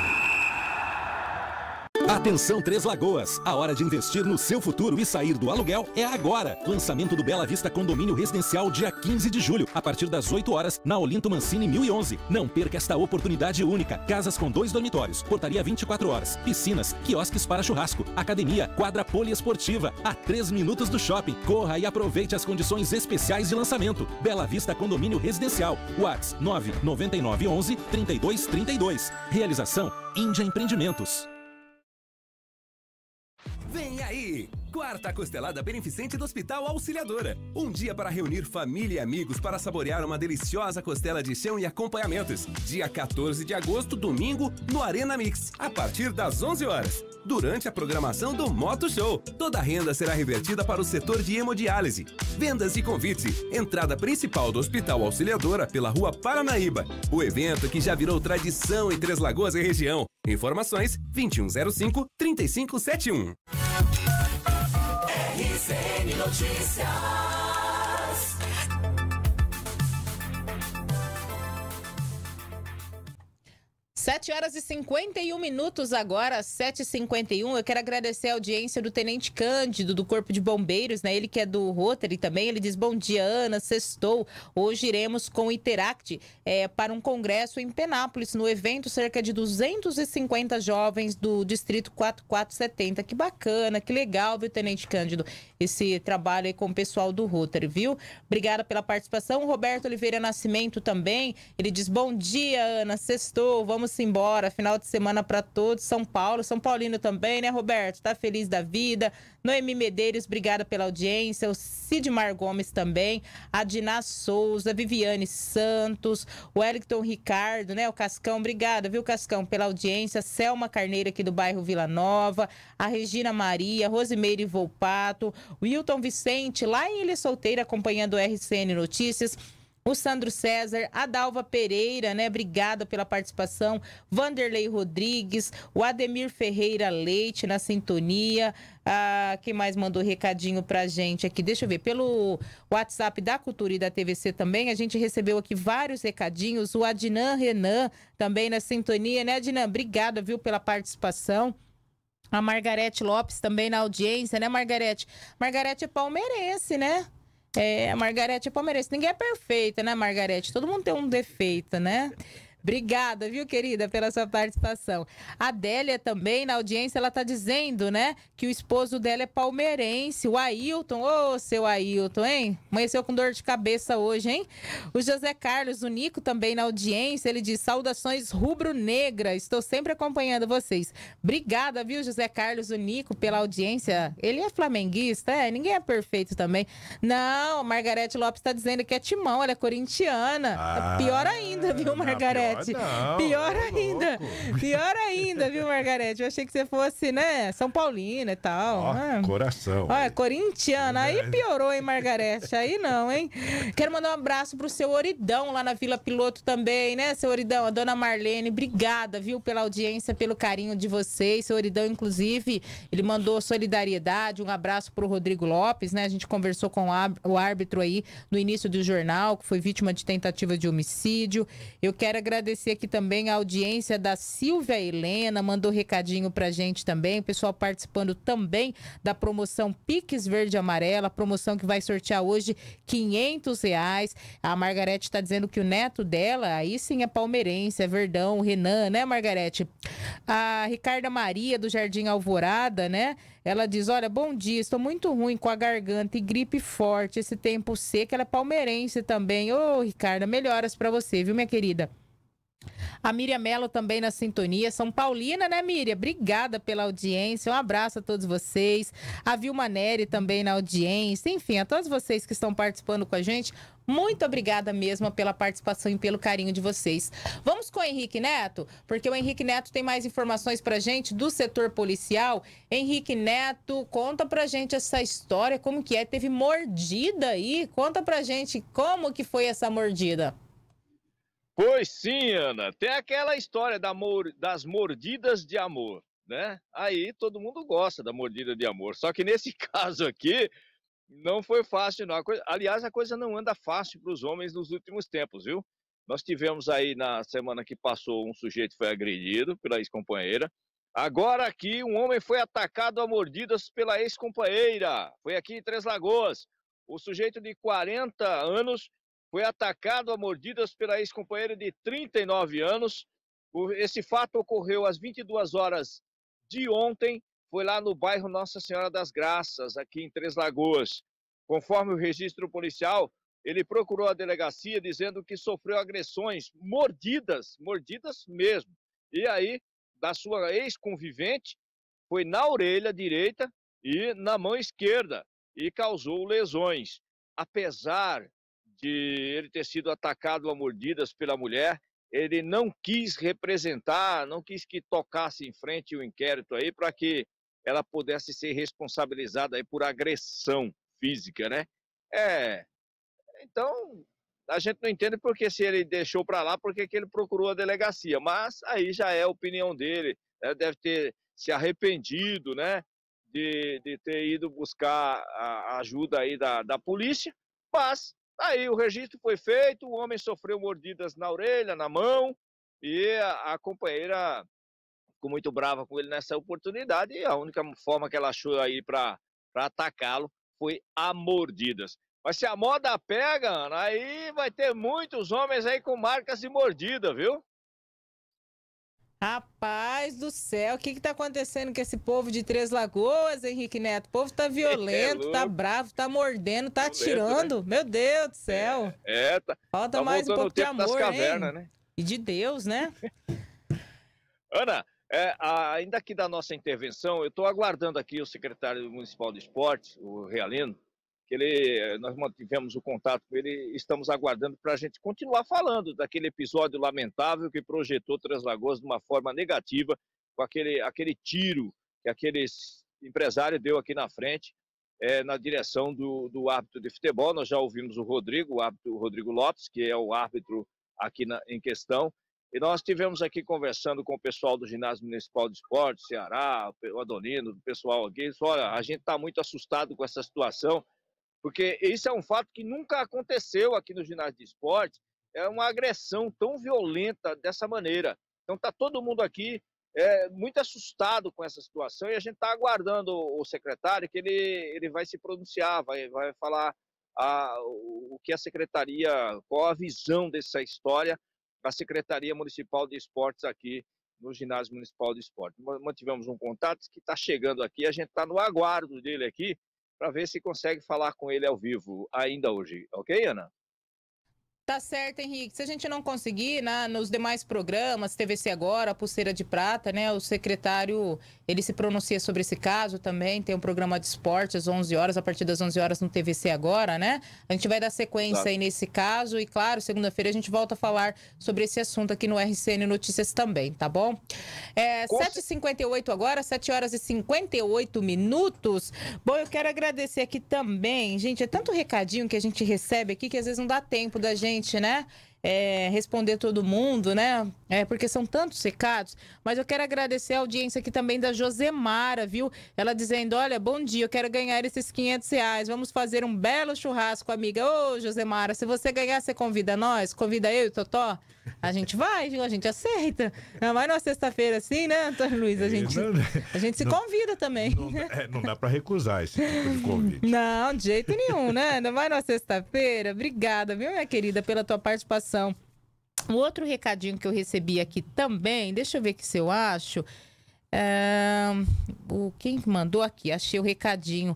Speaker 17: Atenção Três Lagoas, a hora de investir no seu futuro e sair do aluguel é agora. Lançamento do Bela Vista Condomínio Residencial dia 15 de julho, a partir das 8 horas, na Olinto Mancini 1011. Não perca esta oportunidade única. Casas com 2 dormitórios, portaria 24 horas, piscinas, quiosques para churrasco, academia, quadra poliesportiva, a 3 minutos do shopping. Corra e aproveite as condições especiais de lançamento. Bela Vista Condomínio Residencial, WhatsApp 99911 3232. Realização Índia Empreendimentos.
Speaker 14: Vem aí! Quarta Costelada Beneficente do Hospital Auxiliadora. Um dia para reunir família e amigos para saborear uma deliciosa costela de chão e acompanhamentos. Dia 14 de agosto, domingo, no Arena Mix, a partir das 11 horas. Durante a programação do Moto Show, toda a renda será revertida para o setor de hemodiálise. Vendas e convites. Entrada principal do Hospital Auxiliadora pela Rua Paranaíba. O evento que já virou tradição em Três Lagoas e região. Informações 2105-3571.
Speaker 4: RCN Notícias.
Speaker 2: 7h51 agora, 7h51. Eu quero agradecer a audiência do Tenente Cândido, do Corpo de Bombeiros, né? Ele que é do Rotary também. Ele diz: bom dia, Ana, sextou. Hoje iremos com o Interact para um congresso em Penápolis. No evento, cerca de 250 jovens do Distrito 4470. Que bacana, que legal, viu, Tenente Cândido? Esse trabalho aí com o pessoal do Rotary, viu? Obrigada pela participação. O Roberto Oliveira Nascimento também. Ele diz: bom dia, Ana, sextou. Vamos embora, final de semana para todos. São Paulo, São Paulino também, né, Roberto? Tá feliz da vida. Noemi Medeiros, obrigada pela audiência. O Sidmar Gomes também. A Diná Souza, Viviane Santos, o Wellington Ricardo, né, o Cascão, obrigada, viu, Cascão, pela audiência. Selma Carneiro aqui do bairro Vila Nova, a Regina Maria, Rosimeire Volpato, o Wilton Vicente, lá em Ilha Solteira, acompanhando o RCN Notícias. O Sandro César, a Dalva Pereira, né? Obrigada pela participação. Vanderlei Rodrigues, o Ademir Ferreira Leite na sintonia. Quem mais mandou recadinho pra gente aqui? Deixa eu ver, pelo WhatsApp da Cultura e da TVC também, a gente recebeu aqui vários recadinhos. O Adnan Renan também na sintonia, né, Adnan? Obrigada, viu, pela participação. A Margarete Lopes também na audiência, né, Margarete? Margarete é palmeirense, né? A Margarete é palmeirense. Ninguém é perfeita, né, Margarete? Todo mundo tem um defeito, né? Obrigada, viu, querida, pela sua participação. A Adélia também, na audiência, ela tá dizendo, né, que o esposo dela é palmeirense, o Ailton. Ô, seu Ailton, hein? Amanheceu com dor de cabeça hoje, hein? O José Carlos, o Nico também na audiência, ele diz: saudações rubro-negra, estou sempre acompanhando vocês. Obrigada, viu, José Carlos, o Nico, pela audiência. Ele é flamenguista, ninguém é perfeito também. Não, Margarete Lopes tá dizendo que é timão, ela é corintiana. Pior ainda, viu, Margarete?
Speaker 13: Não,
Speaker 2: pior ainda. Pior ainda, viu, Margarete? Eu achei que você fosse, né, São Paulina e tal.
Speaker 13: Coração.
Speaker 2: Olha, corintiana. Aí piorou, hein, Margarete? Aí não, hein? Quero mandar um abraço pro seu Oridão lá na Vila Piloto também, né, seu Oridão? A dona Marlene, obrigada, viu, pela audiência, pelo carinho de vocês. Seu Oridão, inclusive, ele mandou solidariedade, um abraço pro Rodrigo Lopes, né? A gente conversou com o árbitro aí no início do jornal, que foi vítima de tentativa de homicídio. Eu quero agradecer agradecer aqui também a audiência da Silvia Helena, mandou recadinho pra gente também, o pessoal participando também da promoção Pix Verde e Amarela, promoção que vai sortear hoje R$500. A Margarete tá dizendo que o neto dela, aí sim é palmeirense, é Verdão, o Renan, né, Margarete? A Ricarda Maria, do Jardim Alvorada, né? Ela diz, olha, bom dia, estou muito ruim com a garganta e gripe forte, esse tempo seco, ela é palmeirense também. Ô, Ricarda, melhoras pra você, viu, minha querida? A Miriam Mello também na sintonia, São Paulina, né, Miriam? Obrigada pela audiência, um abraço a todos vocês. A Vilma Neri também na audiência, enfim, a todos vocês que estão participando com a gente, muito obrigada mesmo pela participação e pelo carinho de vocês. Vamos com o Henrique Neto, porque o Henrique Neto tem mais informações pra gente do setor policial. Henrique Neto, conta pra gente essa história, como que é? Teve mordida aí? Conta pra gente como que foi essa mordida.
Speaker 15: Pois sim, Ana, tem aquela história das mordidas de amor, né? Aí todo mundo gosta da mordida de amor, só que nesse caso aqui não foi fácil não. Aliás, a coisa não anda fácil para os homens nos últimos tempos, viu? Nós tivemos aí na semana que passou um sujeito que foi agredido pela ex-companheira. Agora aqui um homem foi atacado a mordidas pela ex-companheira, foi aqui em Três Lagoas. O sujeito de 40 anos foi atacado a mordidas pela ex-companheira de 39 anos. Esse fato ocorreu às 22 horas de ontem, foi lá no bairro Nossa Senhora das Graças, aqui em Três Lagoas. Conforme o registro policial, ele procurou a delegacia dizendo que sofreu agressões, mordidas mesmo. E aí, da sua ex-convivente, foi na orelha direita e na mão esquerda e causou lesões. Apesar de ele ter sido atacado a mordidas pela mulher, ele não quis representar, não quis que tocasse em frente o inquérito aí para que ela pudesse ser responsabilizada aí por agressão física, né? Então, a gente não entende porque se ele deixou para lá, porque que ele procurou a delegacia, mas aí já é a opinião dele, né? Deve ter se arrependido, né? De ter ido buscar a ajuda aí da polícia, mas aí o registro foi feito, o homem sofreu mordidas na orelha, na mão, e a companheira ficou muito brava com ele nessa oportunidade, e a única forma que ela achou aí para atacá-lo foi a mordidas. Mas se a moda pega, Ana, aí vai ter muitos homens aí com marcas de mordida, viu?
Speaker 2: Rapaz do céu, o que tá acontecendo com esse povo de Três Lagoas, Henrique Neto? O povo tá violento, tá bravo, tá mordendo, tá atirando. Né? Meu Deus do céu. Falta mais um pouco de amor, das cavernas, né? E de Deus, né?
Speaker 15: Ana, ainda aqui da nossa intervenção, eu estou aguardando aqui o secretário municipal de esportes, o Realino, que nós mantivemos o contato com ele, estamos aguardando para a gente continuar falando daquele episódio lamentável que projetou Três Lagoas de uma forma negativa, com aquele tiro que aquele empresário deu aqui na frente, na direção do árbitro de futebol. Nós já ouvimos o árbitro Rodrigo Lopes, que é o árbitro aqui em questão, e nós estivemos aqui conversando com o pessoal do Ginásio Municipal de Esportes, Ceará, o Adolino, o pessoal aqui. Eles falaram, olha, a gente está muito assustado com essa situação, porque isso é um fato que nunca aconteceu aqui no ginásio de esporte, é uma agressão tão violenta dessa maneira. Então está todo mundo aqui muito assustado com essa situação e a gente está aguardando o secretário que ele vai se pronunciar, vai falar o que a secretaria, qual a visão dessa história da Secretaria Municipal de Esportes aqui no Ginásio Municipal de Esportes. Mantivemos um contato que está chegando aqui, a gente está no aguardo dele aqui, para ver se consegue falar com ele ao vivo ainda hoje. Ok, Ana?
Speaker 2: Tá certo, Henrique. Se a gente não conseguir, nos demais programas, TVC Agora, Pulseira de Prata, né? O secretário, ele se pronuncia sobre esse caso também. Tem um programa de esporte às 11 horas, a partir das 11 horas no TVC Agora, né? A gente vai dar sequência aí nesse caso. E, claro, segunda-feira a gente volta a falar sobre esse assunto aqui no RCN Notícias também, tá bom? 7h58 agora, 7 horas e 58 minutos. Bom, eu quero agradecer aqui também. Gente, é tanto recadinho que a gente recebe aqui que às vezes não dá tempo da gente, né? responder todo mundo, né? Porque são tantos recados. Mas eu quero agradecer a audiência aqui também da Josemara, viu? Ela dizendo, olha, bom dia, eu quero ganhar esses R$500. Vamos fazer um belo churrasco, amiga. Ô, Josemara, se você ganhar, você convida nós? Convida eu e o Totó? A gente vai, viu? A gente aceita. Não vai numa sexta-feira assim, né, Antônio Luiz? A gente se convida também.
Speaker 13: Não dá para recusar esse tipo de convite.
Speaker 2: Não, de jeito nenhum, né? Não vai numa sexta-feira. Obrigada, viu, minha querida, pela tua participação. Um outro recadinho que eu recebi aqui também, deixa eu ver aqui se eu acho. Quem mandou aqui? Achei o recadinho.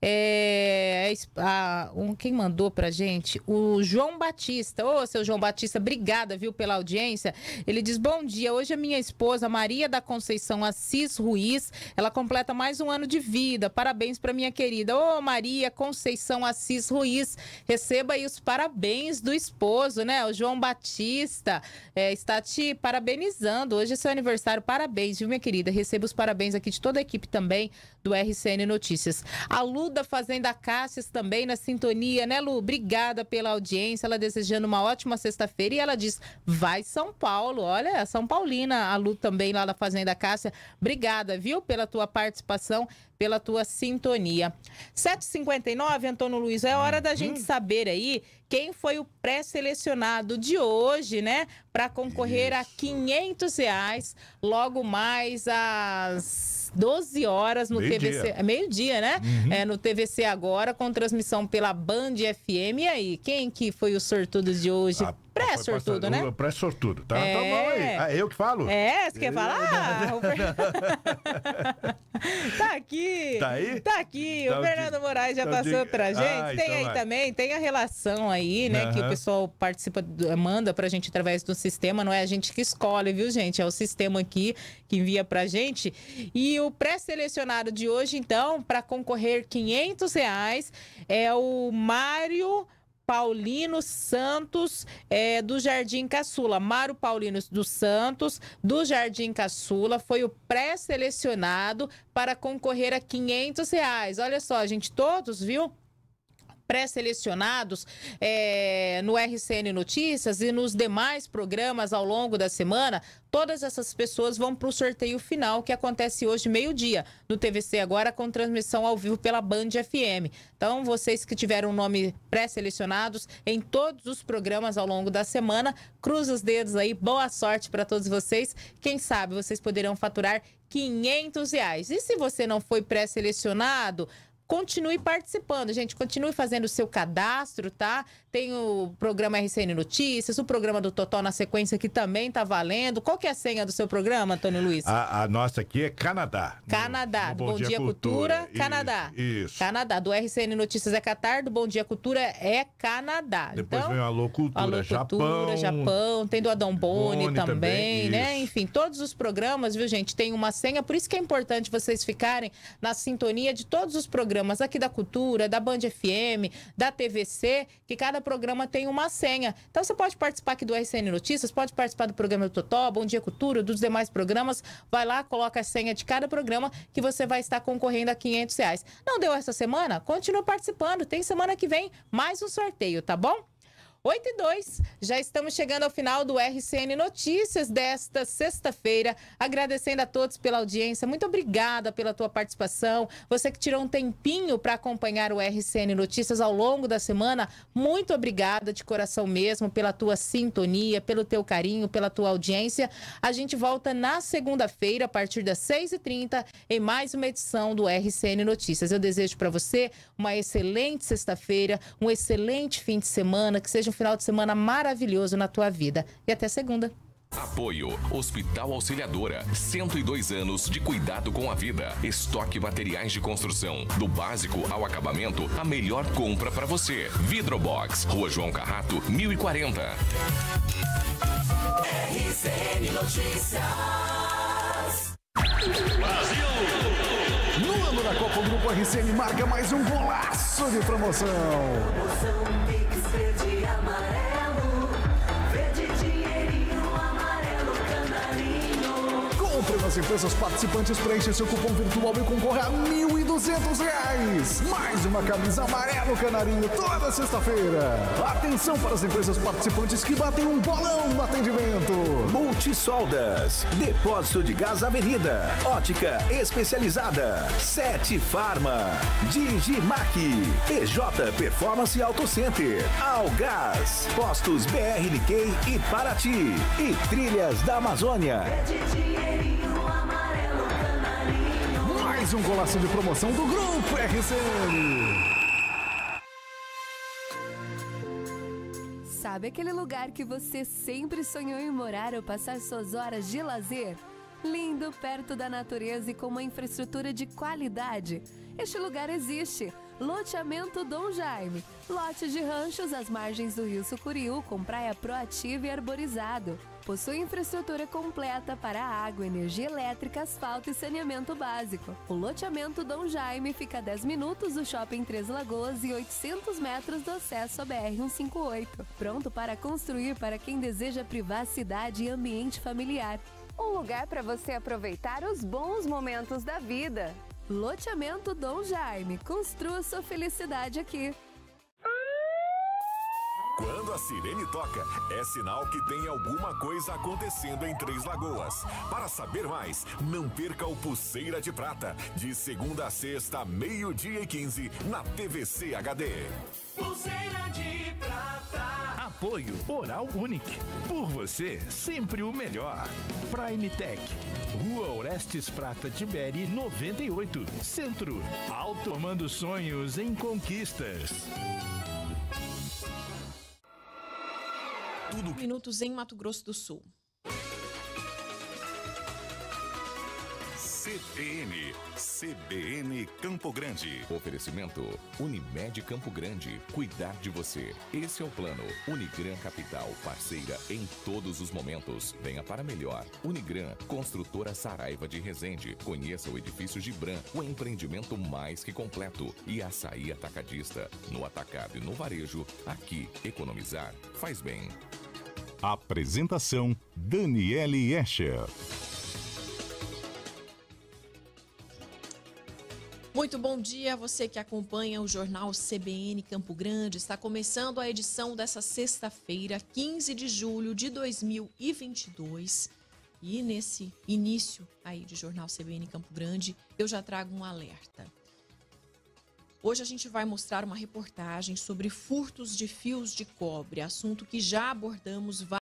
Speaker 2: Quem mandou pra gente? O João Batista. Ô, seu João Batista, obrigada, viu, pela audiência. Ele diz, bom dia, hoje a minha esposa Maria da Conceição Assis Ruiz, ela completa mais um ano de vida. Parabéns pra minha querida. Ô, Maria Conceição Assis Ruiz, receba aí os parabéns do esposo, né? O João Batista está te parabenizando. Hoje é seu aniversário, parabéns, viu, minha querida? Receba os parabéns aqui de toda a equipe também do RCN Notícias. A Lu da Fazenda Cássias também na sintonia, né, Lu? Obrigada pela audiência, ela desejando uma ótima sexta-feira e ela diz, vai São Paulo, olha, São Paulina, a Lu também lá da Fazenda Cássia. Obrigada, viu, pela tua participação, pela tua sintonia. 7h59, Antônio Luiz, é hora da gente saber aí quem foi o pré-selecionado de hoje, né? Para concorrer a R$500, logo mais às 12 horas no TVC. É meio-dia, né? No TVC Agora, com transmissão pela Band FM. E aí, quem que foi o sortudo de hoje? Pré-sortudo, né?
Speaker 13: Pré-sortudo. Tá bom aí. Eu que falo?
Speaker 2: Você quer falar? Tá aqui.
Speaker 13: Tá aí?
Speaker 2: Tá aqui. O Fernando Moraes já passou pra gente. Tem aí também, tem a relação aí, né? Que o pessoal participa, manda pra gente através do sistema. Não é a gente que escolhe, viu, gente? É o sistema aqui que envia pra gente. E o pré-selecionado de hoje, então, para concorrer R$500 é o Mário Paulino Santos, do Jardim Caçula. Mário Paulino dos Santos, do Jardim Caçula, foi o pré-selecionado para concorrer a R$500. Olha só, gente, todos, viu? Pré-selecionados no RCN Notícias e nos demais programas ao longo da semana, todas essas pessoas vão para o sorteio final que acontece hoje meio-dia no TVC Agora, com transmissão ao vivo pela Band FM. Então, vocês que tiveram o nome pré-selecionados em todos os programas ao longo da semana, cruza os dedos aí, boa sorte para todos vocês. Quem sabe vocês poderão faturar R$500. E se você não foi pré-selecionado, continue participando, gente. Continue fazendo o seu cadastro, tá? Tem o programa RCN Notícias, o programa do Totó na sequência que também tá valendo. Qual que é a senha do seu programa, Antônio Luiz?
Speaker 13: A nossa aqui é Canadá.
Speaker 2: Canadá, do Bom Dia Cultura, Canadá.
Speaker 13: Isso.
Speaker 2: Canadá, do RCN Notícias é Catar, do Bom Dia Cultura é Canadá.
Speaker 13: Depois vem o Alô Cultura,
Speaker 2: Alô Cultura, Japão. Tem do Adão Boni também, né? Enfim, todos os programas, viu, gente, tem uma senha. Por isso que é importante vocês ficarem na sintonia de todos os programas aqui da Cultura, da Band FM, da TVC, que cada programa tem uma senha. Então você pode participar aqui do RCN Notícias, pode participar do programa do Totó, Bom Dia Cultura, dos demais programas. Vai lá, coloca a senha de cada programa que você vai estar concorrendo a R$500. Não deu essa semana? Continua participando. Tem semana que vem mais um sorteio, tá bom? 8h02, já estamos chegando ao final do RCN Notícias desta sexta-feira, agradecendo a todos pela audiência, muito obrigada pela tua participação, você que tirou um tempinho para acompanhar o RCN Notícias ao longo da semana, muito obrigada de coração mesmo pela tua sintonia, pelo teu carinho, pela tua audiência. A gente volta na segunda-feira, a partir das 6h30, em mais uma edição do RCN Notícias. Eu desejo para você uma excelente sexta-feira, um excelente fim de semana, que seja um final de semana maravilhoso na tua vida. E até segunda.
Speaker 3: Apoio Hospital Auxiliadora, 102 anos de cuidado com a vida. Estoque materiais de construção, do básico ao acabamento, a melhor compra para você. Vidrobox, Rua João Carrato, 1040.
Speaker 4: RCN Notícias.
Speaker 20: Brasil! No ano da Copa, o Grupo RCN marca mais um golaço de promoção.
Speaker 4: Promoção Pix verde e amarelo. Verde dinheirinho, amarelo canarinho.
Speaker 20: Compre nas empresas participantes, preencha seu cupom virtual e concorre a R$ 1.200. Mais uma camisa amarelo canarinho toda sexta-feira. Atenção para as empresas participantes que batem um bolão no atendimento.
Speaker 21: Multisoldas, Depósito de Gás Avenida, Ótica Especializada, 7 Farma, Digimac, PJ Performance Auto Center, Algás, Postos BRNK e Paraty e Trilhas da Amazônia.
Speaker 20: Mais um golaço de promoção do Grupo RCN.
Speaker 7: Sabe aquele lugar que você sempre sonhou em morar ou passar suas horas de lazer? Lindo, perto da natureza e com uma infraestrutura de qualidade. Este lugar existe. Loteamento Dom Jaime. Lote de ranchos às margens do Rio Sucuriú, com praia proativa e arborizado. Possui infraestrutura completa para água, energia elétrica, asfalto e saneamento básico. O loteamento Dom Jaime fica a 10 minutos do Shopping Três Lagoas e 800 metros do acesso à BR-158. Pronto para construir para quem deseja privacidade e ambiente familiar. Um lugar para você aproveitar os bons momentos da vida. Loteamento Dom Jaime. Construa sua felicidade aqui.
Speaker 3: Quando a sirene toca, é sinal que tem alguma coisa acontecendo em Três Lagoas. Para saber mais, não perca o Pulseira de Prata, de segunda a sexta, 12h15, na TVC HD.
Speaker 18: Pulseira de Prata.
Speaker 19: Apoio Oral Unique. Por você, sempre o melhor. Prime Tech. Rua Orestes Prata Tiberi, 98. Centro. Automando sonhos em conquistas.
Speaker 24: Minutos em Mato Grosso do Sul.
Speaker 3: CBN Campo Grande. Oferecimento Unimed Campo Grande. Cuidar de você. Esse é o plano. Unigran Capital, parceira em todos os momentos. Venha para melhor. Unigran, construtora Saraiva de Resende. Conheça o edifício Gibran, o empreendimento mais que completo. E Açaí Atacadista. No atacado e no varejo, aqui economizar faz bem.
Speaker 25: Apresentação Daniele Escher.
Speaker 24: Muito bom dia a você que acompanha o jornal CBN Campo Grande. Está começando a edição dessa sexta-feira, 15 de julho de 2022. E nesse início aí de jornal CBN Campo Grande, eu já trago um alerta. Hoje a gente vai mostrar uma reportagem sobre furtos de fios de cobre, assunto que já abordamos